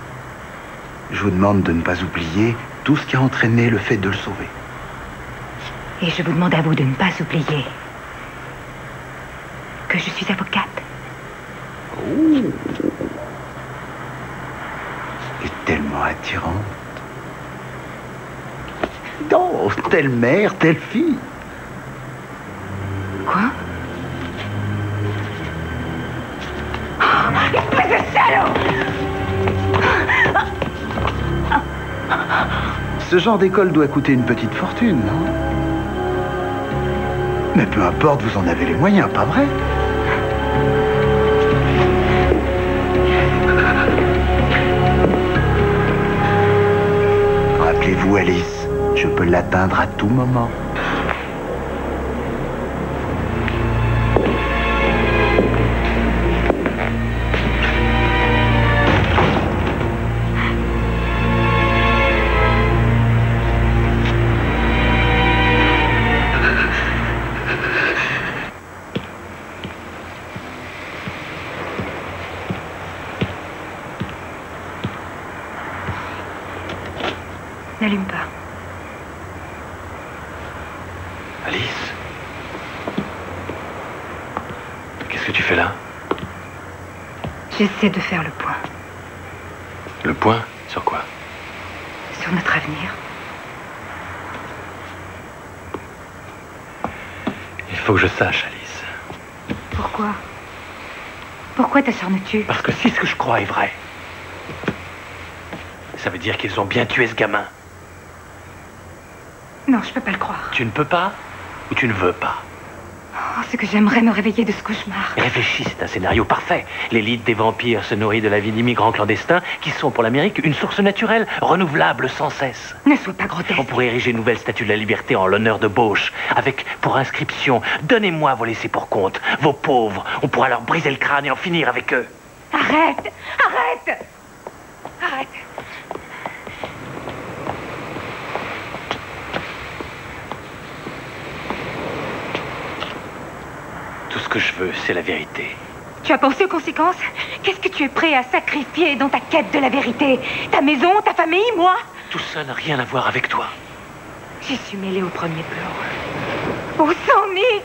Je vous demande de ne pas oublier tout ce qui a entraîné le fait de le sauver. Et je vous demande à vous de ne pas oublier que je suis avocate. Oh. Et tellement attirante. Oh, telle mère, telle fille. Quoi? Oh, espèce de salaud! Ce genre d'école doit coûter une petite fortune, non? Mais peu importe, vous en avez les moyens, pas vrai? Rappelez-vous, Alice, je peux l'atteindre à tout moment. N'allume pas. Alice? Qu'est-ce que tu fais là? J'essaie de faire le point. Le point? Sur quoi? Sur notre avenir. Il faut que je sache, Alice. Pourquoi? Pourquoi t'acharnes-tu? Parce que si ce que je crois est vrai, ça veut dire qu'ils ont bien tué ce gamin. Non, je peux pas le croire. Tu ne peux pas ou tu ne veux pas? Oh, c'est que j'aimerais me réveiller de ce cauchemar. Réfléchis, c'est un scénario parfait. L'élite des vampires se nourrit de la vie d'immigrants clandestins qui sont pour l'Amérique une source naturelle, renouvelable sans cesse. Ne sois pas grotesque. On pourrait ériger une nouvelle statue de la liberté en l'honneur de Bausch, avec pour inscription « Donnez-moi vos laissés pour compte, vos pauvres. » On pourra leur briser le crâne et en finir avec eux. Arrête! Arrête! Arrête! que je veux, c'est la vérité. Tu as pensé aux conséquences? Qu'est-ce que tu es prêt à sacrifier dans ta quête de la vérité? Ta maison, ta famille, moi? Tout ça n'a rien à voir avec toi. J'y suis mêlée au premier plan. Au sang, Nick!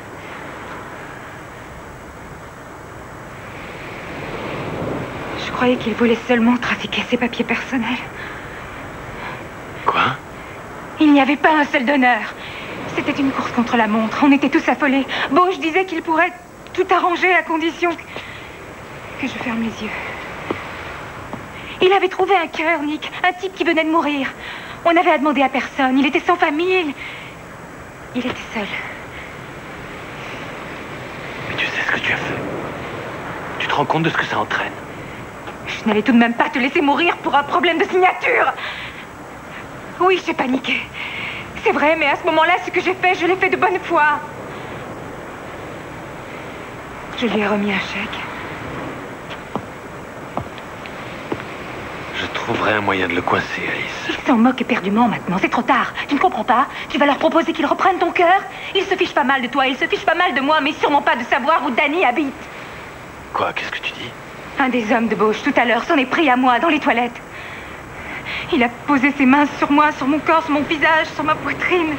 Je croyais qu'il voulait seulement trafiquer ses papiers personnels. Quoi? Il n'y avait pas un seul donneur. C'était une course contre la montre. On était tous affolés. Bosch disait qu'il pourrait tout arranger à condition que je ferme les yeux. Il avait trouvé un cœur, Nick. Un type qui venait de mourir. On n'avait à demander à personne. Il était sans famille. Il, il était seul. Mais tu sais ce que tu as fait. Tu te rends compte de ce que ça entraîne? Je n'allais tout de même pas te laisser mourir pour un problème de signature. Oui, j'ai paniqué. C'est vrai, mais à ce moment-là, ce que j'ai fait, je l'ai fait de bonne foi. Je lui ai remis un chèque. Je trouverai un moyen de le coincer, Alice. Il s'en moque éperdument maintenant, c'est trop tard. Tu ne comprends pas? Tu vas leur proposer qu'ils reprennent ton cœur? Ils se fichent pas mal de toi, ils se fichent pas mal de moi, mais sûrement pas de savoir où Danny habite. Quoi? Qu'est-ce que tu dis? Un des hommes de Bosch, tout à l'heure, s'en est pris à moi, dans les toilettes. Il a posé ses mains sur moi, sur mon corps, sur mon visage, sur ma poitrine.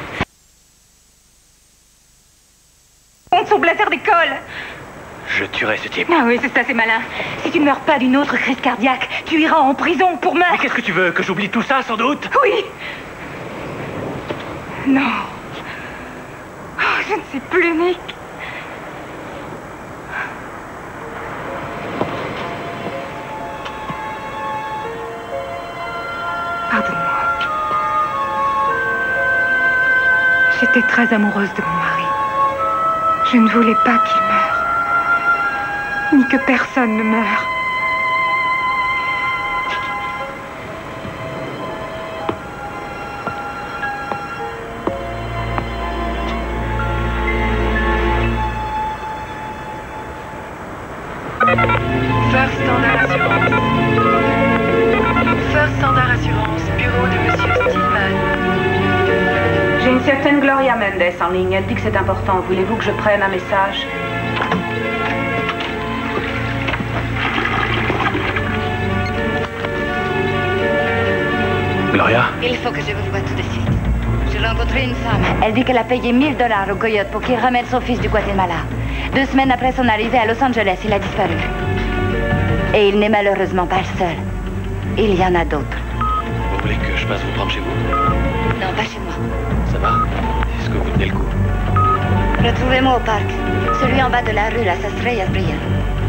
Contre son blazer d'école. Je tuerai ce type. Ah oui, c'est ça, c'est malin. Si tu ne meurs pas d'une autre crise cardiaque, tu iras en prison pour meurtre. Mais qu'est-ce que tu veux? Que j'oublie tout ça, sans doute? Oui. Non. Oh, je ne sais plus, Nick. Pardonne-moi. J'étais très amoureuse de mon mari. Je ne voulais pas qu'il meure. Ni que personne ne meure. First Standard Assurance. First Standard Assurance, bureau de Monsieur Stillman. J'ai une certaine Gloria Mendes en ligne. Elle dit que c'est important. Voulez-vous que je prenne un message? Gloria? Il faut que je vous voie tout de suite. J'ai rencontré une femme. Elle dit qu'elle a payé mille dollars au coyote pour qu'il ramène son fils du Guatemala. Deux semaines après son arrivée à Los Angeles, il a disparu. Et il n'est malheureusement pas le seul. Il y en a d'autres. Vous voulez que je passe vous prendre chez vous? Non, pas chez moi. Ça va? Est-ce que vous tenez le coup? Retrouvez-moi au parc. Celui en bas de la rue, la Estrellas Brillantes.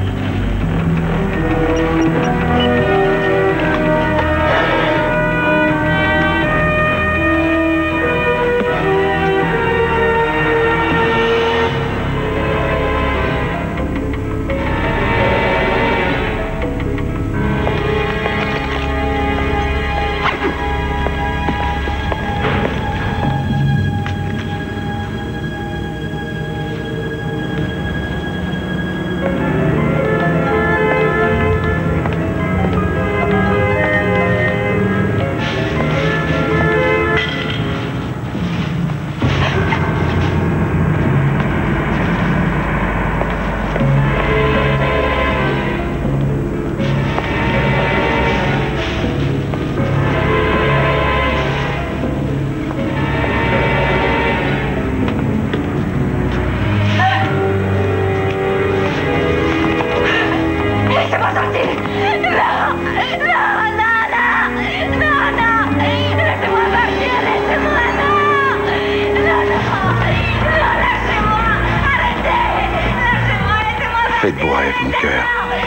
Fais de beaux rêves, mon cœur.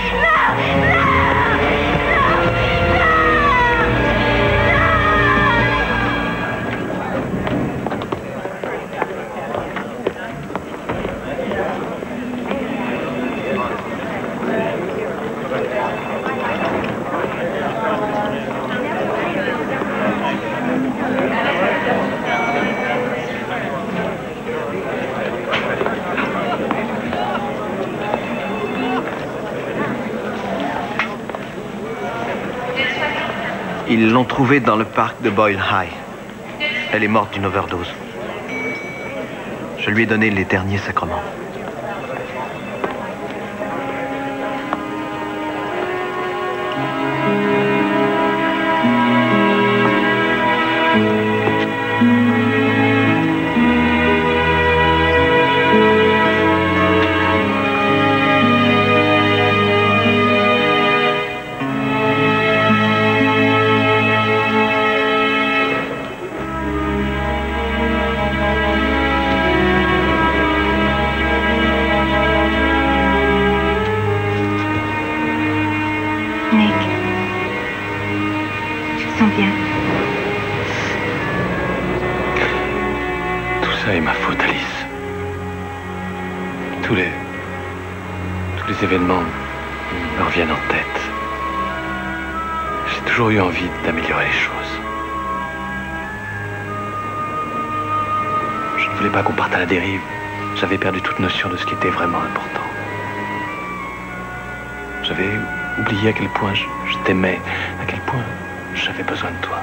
Ils l'ont trouvée dans le parc de Boyle High. Elle est morte d'une overdose. Je lui ai donné les derniers sacrements. ça est ma faute, Alice. Tous les... Tous les événements me reviennent en tête. J'ai toujours eu envie d'améliorer les choses. Je ne voulais pas qu'on parte à la dérive. J'avais perdu toute notion de ce qui était vraiment important. J'avais oublié à quel point je, je t'aimais, à quel point j'avais besoin de toi.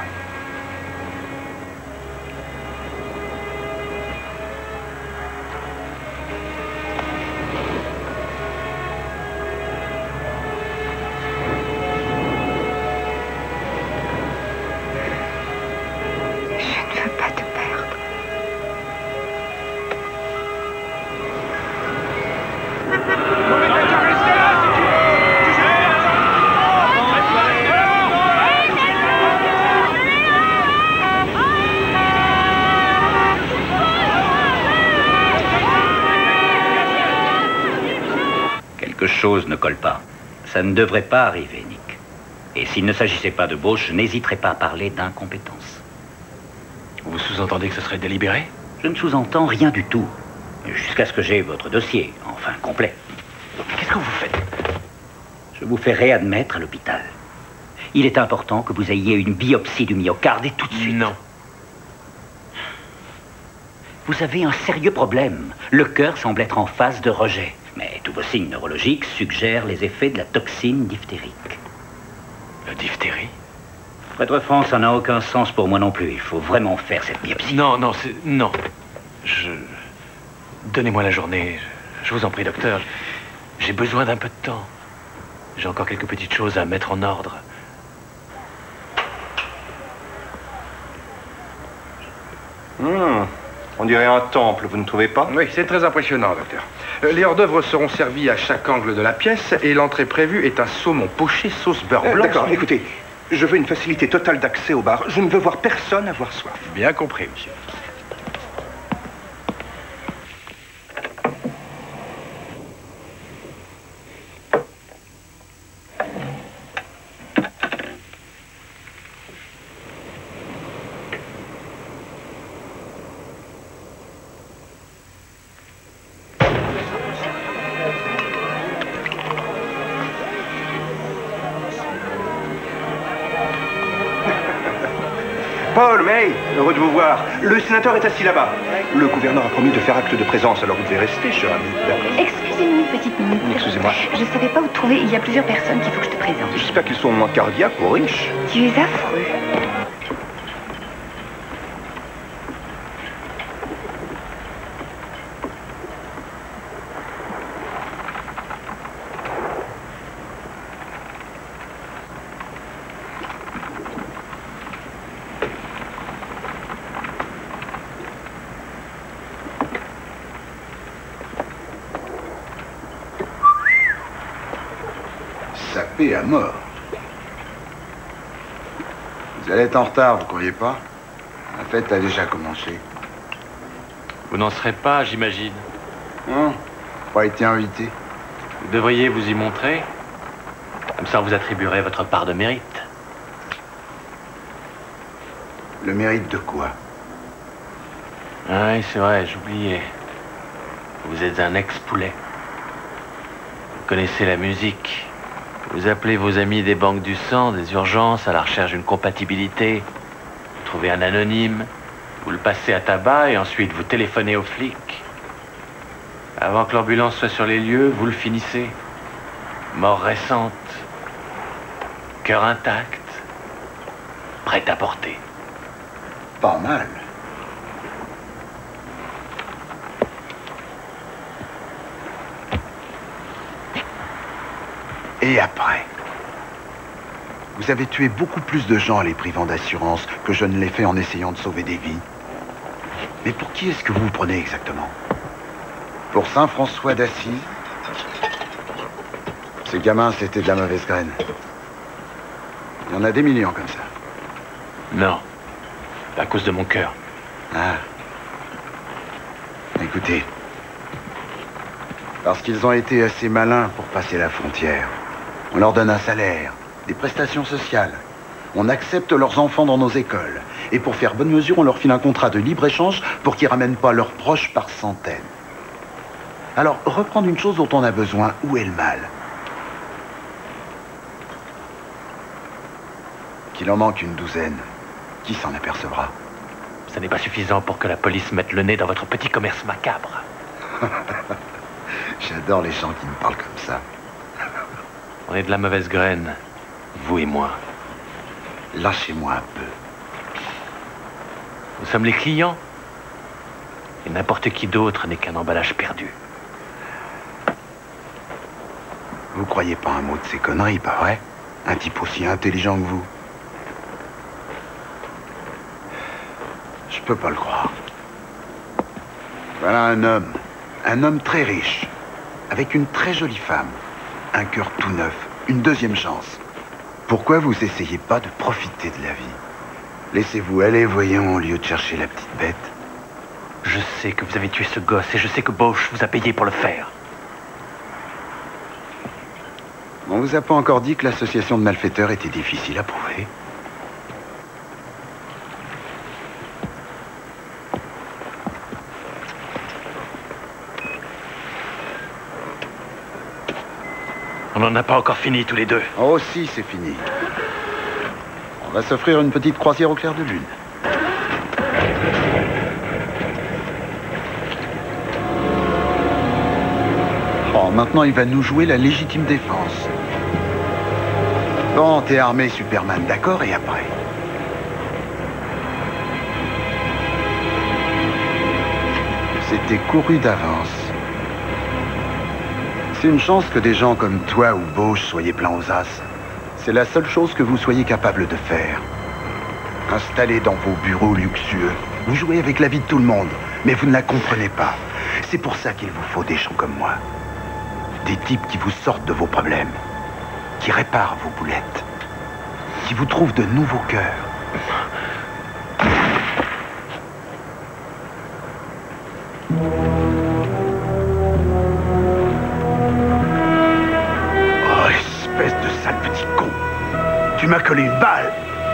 Chose ne colle pas. Ça ne devrait pas arriver, Nick. Et s'il ne s'agissait pas de Bausch, je n'hésiterais pas à parler d'incompétence. Vous sous-entendez que ce serait délibéré? Je ne sous-entends rien du tout. Jusqu'à ce que j'ai votre dossier, enfin complet. Qu'est-ce que vous faites? Je vous fais réadmettre à l'hôpital. Il est important que vous ayez une biopsie du myocarde et tout de suite. Non. Vous avez un sérieux problème. Le cœur semble être en phase de rejet. Mais tous vos signes neurologiques suggèrent les effets de la toxine diphtérique. La diphtérie? Pour être franc, ça n'a aucun sens pour moi non plus. Il faut vraiment faire cette biopsie. Non, non, c'est... Non. Je... Donnez-moi la journée. Je vous en prie, docteur. J'ai besoin d'un peu de temps. J'ai encore quelques petites choses à mettre en ordre. Hmm. On dirait un temple, vous ne trouvez pas? Oui, c'est très impressionnant, docteur. Euh, les hors-d'œuvre seront servis à chaque angle de la pièce et l'entrée prévue est un saumon poché sauce beurre Euh, blanc. D'accord, écoutez, je veux une facilité totale d'accès au bar. Je ne veux voir personne avoir soif. Bien compris, monsieur. Paul, May, heureux de vous voir. Le sénateur est assis là-bas. Le gouverneur a promis de faire acte de présence, alors vous devez rester, cher ami. D'accord. Excusez-moi une petite minute. Excusez-moi. Je ne savais pas où te trouver. Il y a plusieurs personnes qu'il faut que je te présente. J'espère qu'ils sont au moins cardiaques ou riches. Tu es affreux. Sapé à mort. Vous allez être en retard, vous croyez pas? La fête a déjà commencé. Vous n'en serez pas, j'imagine. Non, pas été invité. Vous devriez vous y montrer. Comme ça, on vous attribuerait votre part de mérite. Le mérite de quoi? Ah oui, c'est vrai, j'oubliais. Vous êtes un ex-poulet. Vous connaissez la musique. Vous appelez vos amis des banques du sang, des urgences, à la recherche d'une compatibilité. Vous trouvez un anonyme, vous le passez à tabac et ensuite vous téléphonez aux flics. Avant que l'ambulance soit sur les lieux, vous le finissez. Mort récente. Cœur intact. Prêt à porter. Pas mal. Et après? Vous avez tué beaucoup plus de gens en les privant d'assurance que je ne l'ai fait en essayant de sauver des vies. Mais pour qui est-ce que vous vous prenez exactement? Pour Saint François d'Assise? Ces gamins, c'était de la mauvaise graine. Il y en a des millions comme ça. Non. À cause de mon cœur. Ah. Écoutez. Parce qu'ils ont été assez malins pour passer la frontière. On leur donne un salaire, des prestations sociales. On accepte leurs enfants dans nos écoles. Et pour faire bonne mesure, on leur file un contrat de libre-échange pour qu'ils ramènent pas leurs proches par centaines. Alors, reprendre une chose dont on a besoin, où est le mal? Qu'il en manque une douzaine, qui s'en apercevra? Ça n'est pas suffisant pour que la police mette le nez dans votre petit commerce macabre. J'adore les gens qui me parlent comme ça. On est de la mauvaise graine, vous et moi. Lâchez-moi un peu. Nous sommes les clients. Et n'importe qui d'autre n'est qu'un emballage perdu. Vous croyez pas un mot de ces conneries, pas vrai? Un type aussi intelligent que vous. Je peux pas le croire. Voilà un homme. Un homme très riche. Avec une très jolie femme. Un cœur tout neuf. Une deuxième chance. Pourquoi vous essayez pas de profiter de la vie? Laissez-vous aller, voyons, au lieu de chercher la petite bête. Je sais que vous avez tué ce gosse et je sais que Bosch vous a payé pour le faire. On vous a pas encore dit que l'association de malfaiteurs était difficile à prouver? On n'en a pas encore fini tous les deux. Oh si, c'est fini. On va s'offrir une petite croisière au clair de lune. Oh, maintenant il va nous jouer la légitime défense. Bon, t'es armé, Superman, d'accord, et après? C'était couru d'avance. C'est une chance que des gens comme toi ou Bosch soyez plein aux as. C'est la seule chose que vous soyez capable de faire. Installé dans vos bureaux luxueux, vous jouez avec la vie de tout le monde, mais vous ne la comprenez pas. C'est pour ça qu'il vous faut des gens comme moi. Des types qui vous sortent de vos problèmes, qui réparent vos boulettes, qui vous trouvent de nouveaux cœurs. Oh, espèce de sale petit con! Tu m'as collé une balle!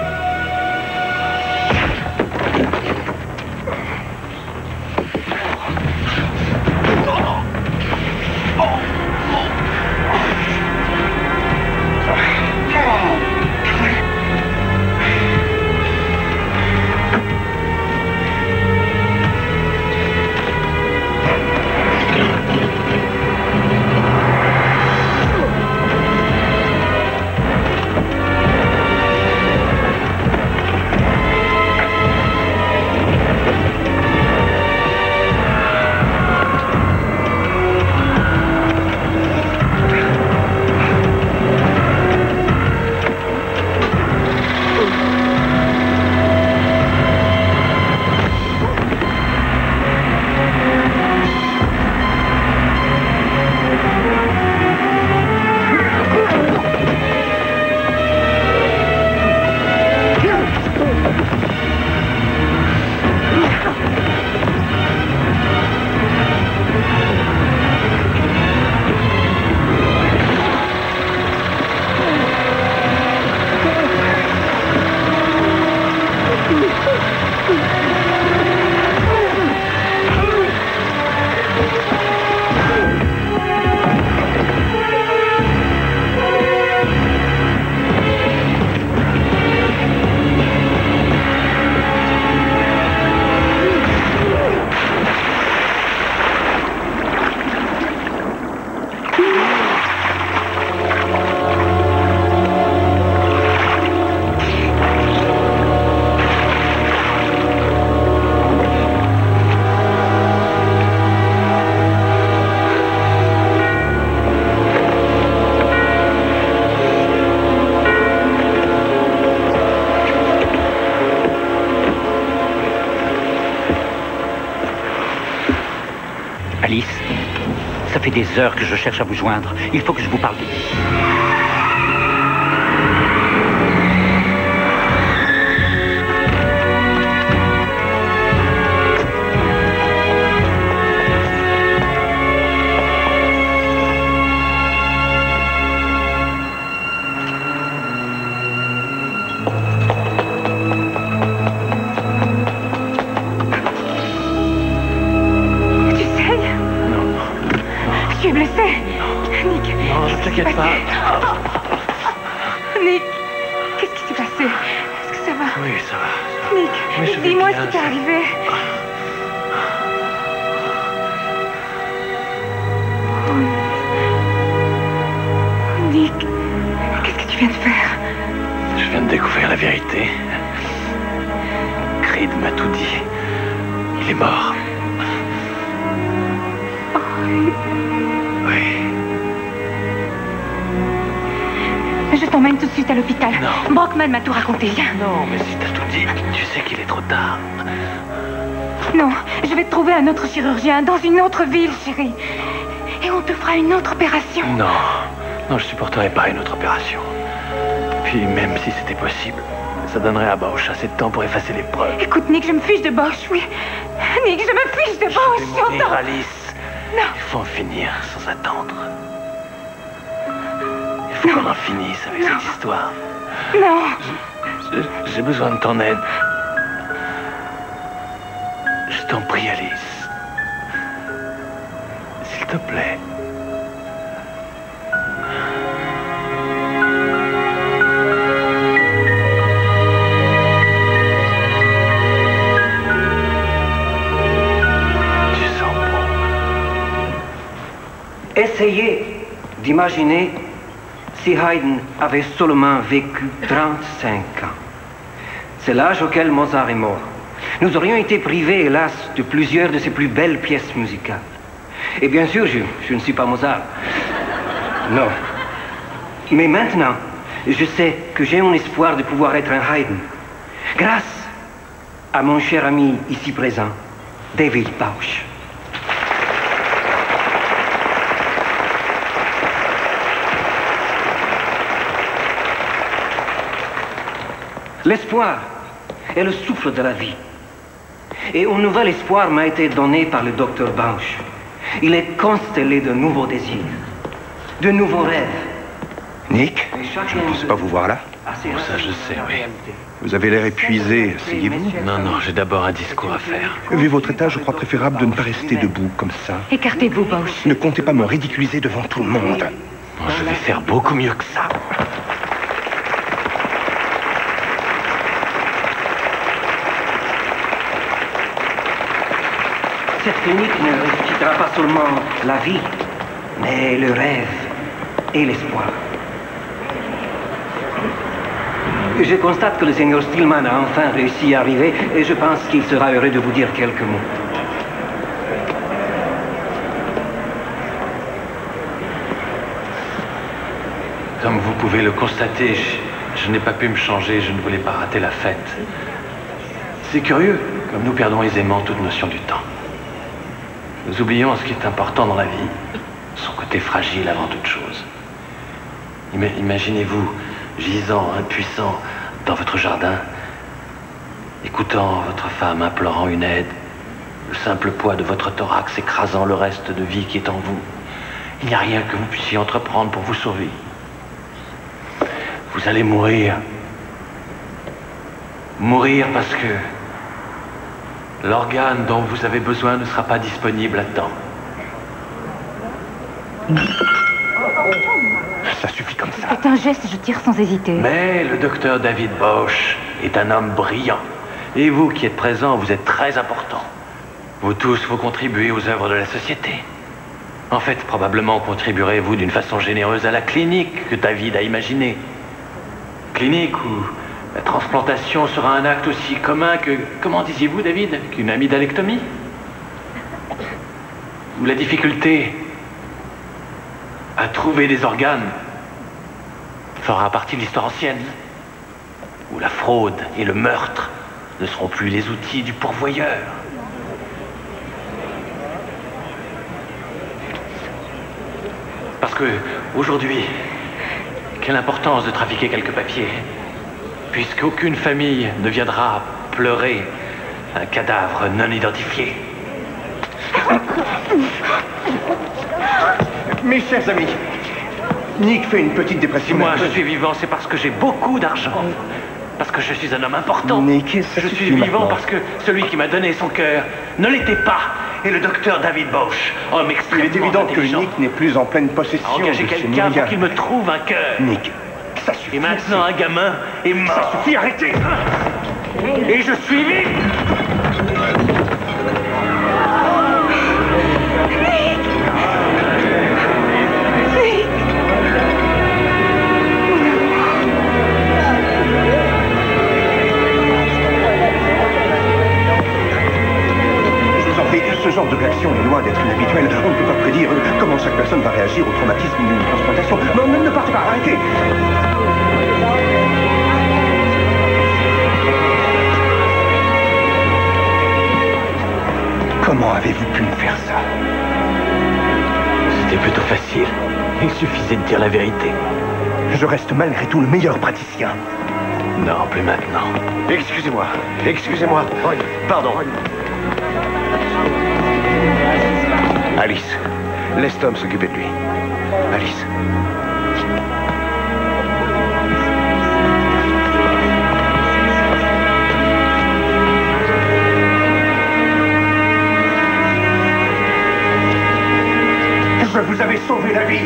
Alice, ça fait des heures que je cherche à vous joindre. Il faut que je vous parle de t'inquiète pas. Nick, qu'est-ce qui s'est passé? Est-ce que ça va? Oui, ça va. Nick, Oui, je vais dis-moi bien, ce qui t'est ça- arrivé. Nick, qu'est-ce que tu viens de faire? Je viens de découvrir la vérité. Creed m'a tout dit. Il est mort. Oui. Je t'emmène tout de suite à l'hôpital. Non. Brockman m'a tout raconté. Viens. Non, mais si t'as tout dit, tu sais qu'il est trop tard. Non, je vais te trouver un autre chirurgien dans une autre ville, chérie. Et on te fera une autre opération. Non, non, je supporterai pas une autre opération. Puis même si c'était possible, ça donnerait à Bosch assez de temps pour effacer les preuves. Écoute, Nick, je me fiche de Bosch, oui. Nick, je me fiche de Bosch, Je vais mourir, j'entends. Alice. Non. Il faut en finir sans attendre. Il faut qu'on en finisse avec cette histoire. Non. Je- J'ai besoin de ton aide. Je t'en prie, Alice. S'il te plaît. Essayez d'imaginer si Haydn avait seulement vécu trente-cinq ans. C'est l'âge auquel Mozart est mort. Nous aurions été privés, hélas, de plusieurs de ses plus belles pièces musicales. Et bien sûr, je, je ne suis pas Mozart. Non. Mais maintenant, je sais que j'ai un espoir de pouvoir être un Haydn. Grâce à mon cher ami ici présent, David Bausch. L'espoir est le souffle de la vie. Et un nouvel espoir m'a été donné par le docteur Bausch. Il est constellé de nouveaux désirs, de nouveaux rêves. Nick, je ne pensais pas vous voir là. Bon, ça, je sais, oui. Vous avez l'air épuisé, asseyez-vous. Non, non, j'ai d'abord un discours à faire. Vu votre état, je crois préférable de ne pas rester debout comme ça. Écartez-vous, Bausch. Ne comptez pas me ridiculiser devant tout le monde. Bon, je vais faire beaucoup mieux que ça. Cette clinique ne ressuscitera pas seulement la vie, mais le rêve et l'espoir. Je constate que le seigneur Stillman a enfin réussi à arriver et je pense qu'il sera heureux de vous dire quelques mots. Comme vous pouvez le constater, je, je n'ai pas pu me changer, je ne voulais pas rater la fête. C'est curieux, comme nous perdons aisément toute notion du temps. Nous oublions ce qui est important dans la vie, son côté fragile avant toute chose. Ima- Imaginez-vous gisant, impuissant, dans votre jardin, écoutant votre femme implorant une aide, le simple poids de votre thorax écrasant le reste de vie qui est en vous. Il n'y a rien que vous puissiez entreprendre pour vous sauver. Vous allez mourir. Mourir parce que l'organe dont vous avez besoin ne sera pas disponible à temps. Ça suffit comme ça. Faites un geste et je tire sans hésiter. Mais le docteur David Bausch est un homme brillant. Et vous qui êtes présents, vous êtes très important. Vous tous, vous contribuez aux œuvres de la société. En fait, probablement contribuerez-vous d'une façon généreuse à la clinique que David a imaginée. Clinique où la transplantation sera un acte aussi commun que, comment disiez-vous, David, qu'une amydalectomie? Où la difficulté à trouver des organes fera partie de l'histoire ancienne. Où la fraude et le meurtre ne seront plus les outils du pourvoyeur. Parce que, aujourd'hui, quelle importance de trafiquer quelques papiers, puisqu'aucune famille ne viendra pleurer un cadavre non identifié. Mes chers amis, Nick fait une petite dépression. Si moi je suis vivant, c'est parce que j'ai beaucoup d'argent. Parce que je suis un homme important. Nick, ça je suffit suis vivant maintenant. parce que celui qui m'a donné son cœur ne l'était pas. et le docteur David Bosch, homme extrêmement Il est évident que intelligent, Nick n'est plus en pleine possession a engagé de ses quelqu'un pour milliards. qu'il me trouve un cœur. Nick, ça suffit. Et maintenant, un gamin est mort. Ça suffit, arrêtez. Et je suis vif. Ce genre de réaction est loin d'être inhabituel. On ne peut pas prédire comment chaque personne va réagir au traumatisme d'une transplantation. Non, ne, ne partez pas, arrêtez. Comment avez-vous pu me faire ça? C'était plutôt facile. Il suffisait de dire la vérité. Je reste malgré tout le meilleur praticien. Non, plus maintenant. Excusez-moi, excusez-moi. Pardon. Alice, laisse Tom s'occuper de lui. Alice. Je vous avais sauvé la vie.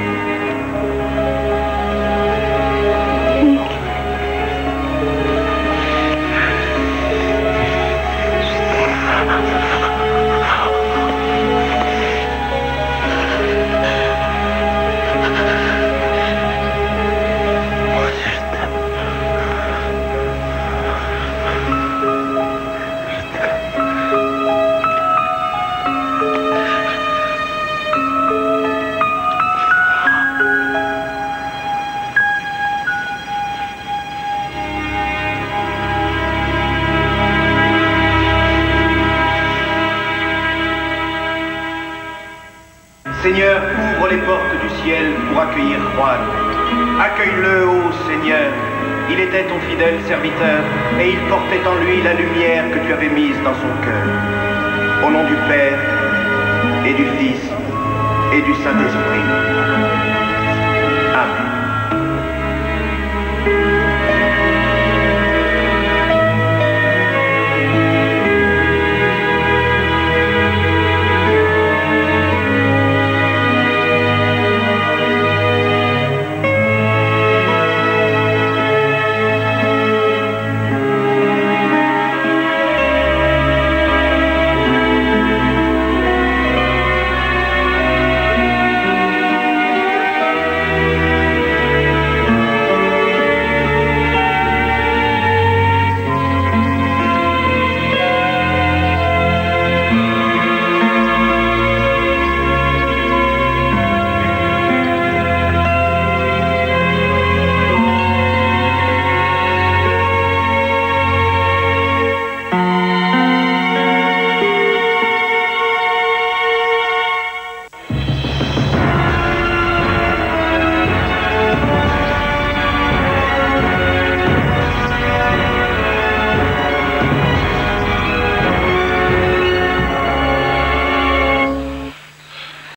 Seigneur, ouvre les portes du ciel pour accueillir Juan. Accueille-le, ô Seigneur. Il était ton fidèle serviteur et il portait en lui la lumière que tu avais mise dans son cœur. Au nom du Père et du Fils et du Saint-Esprit. Amen.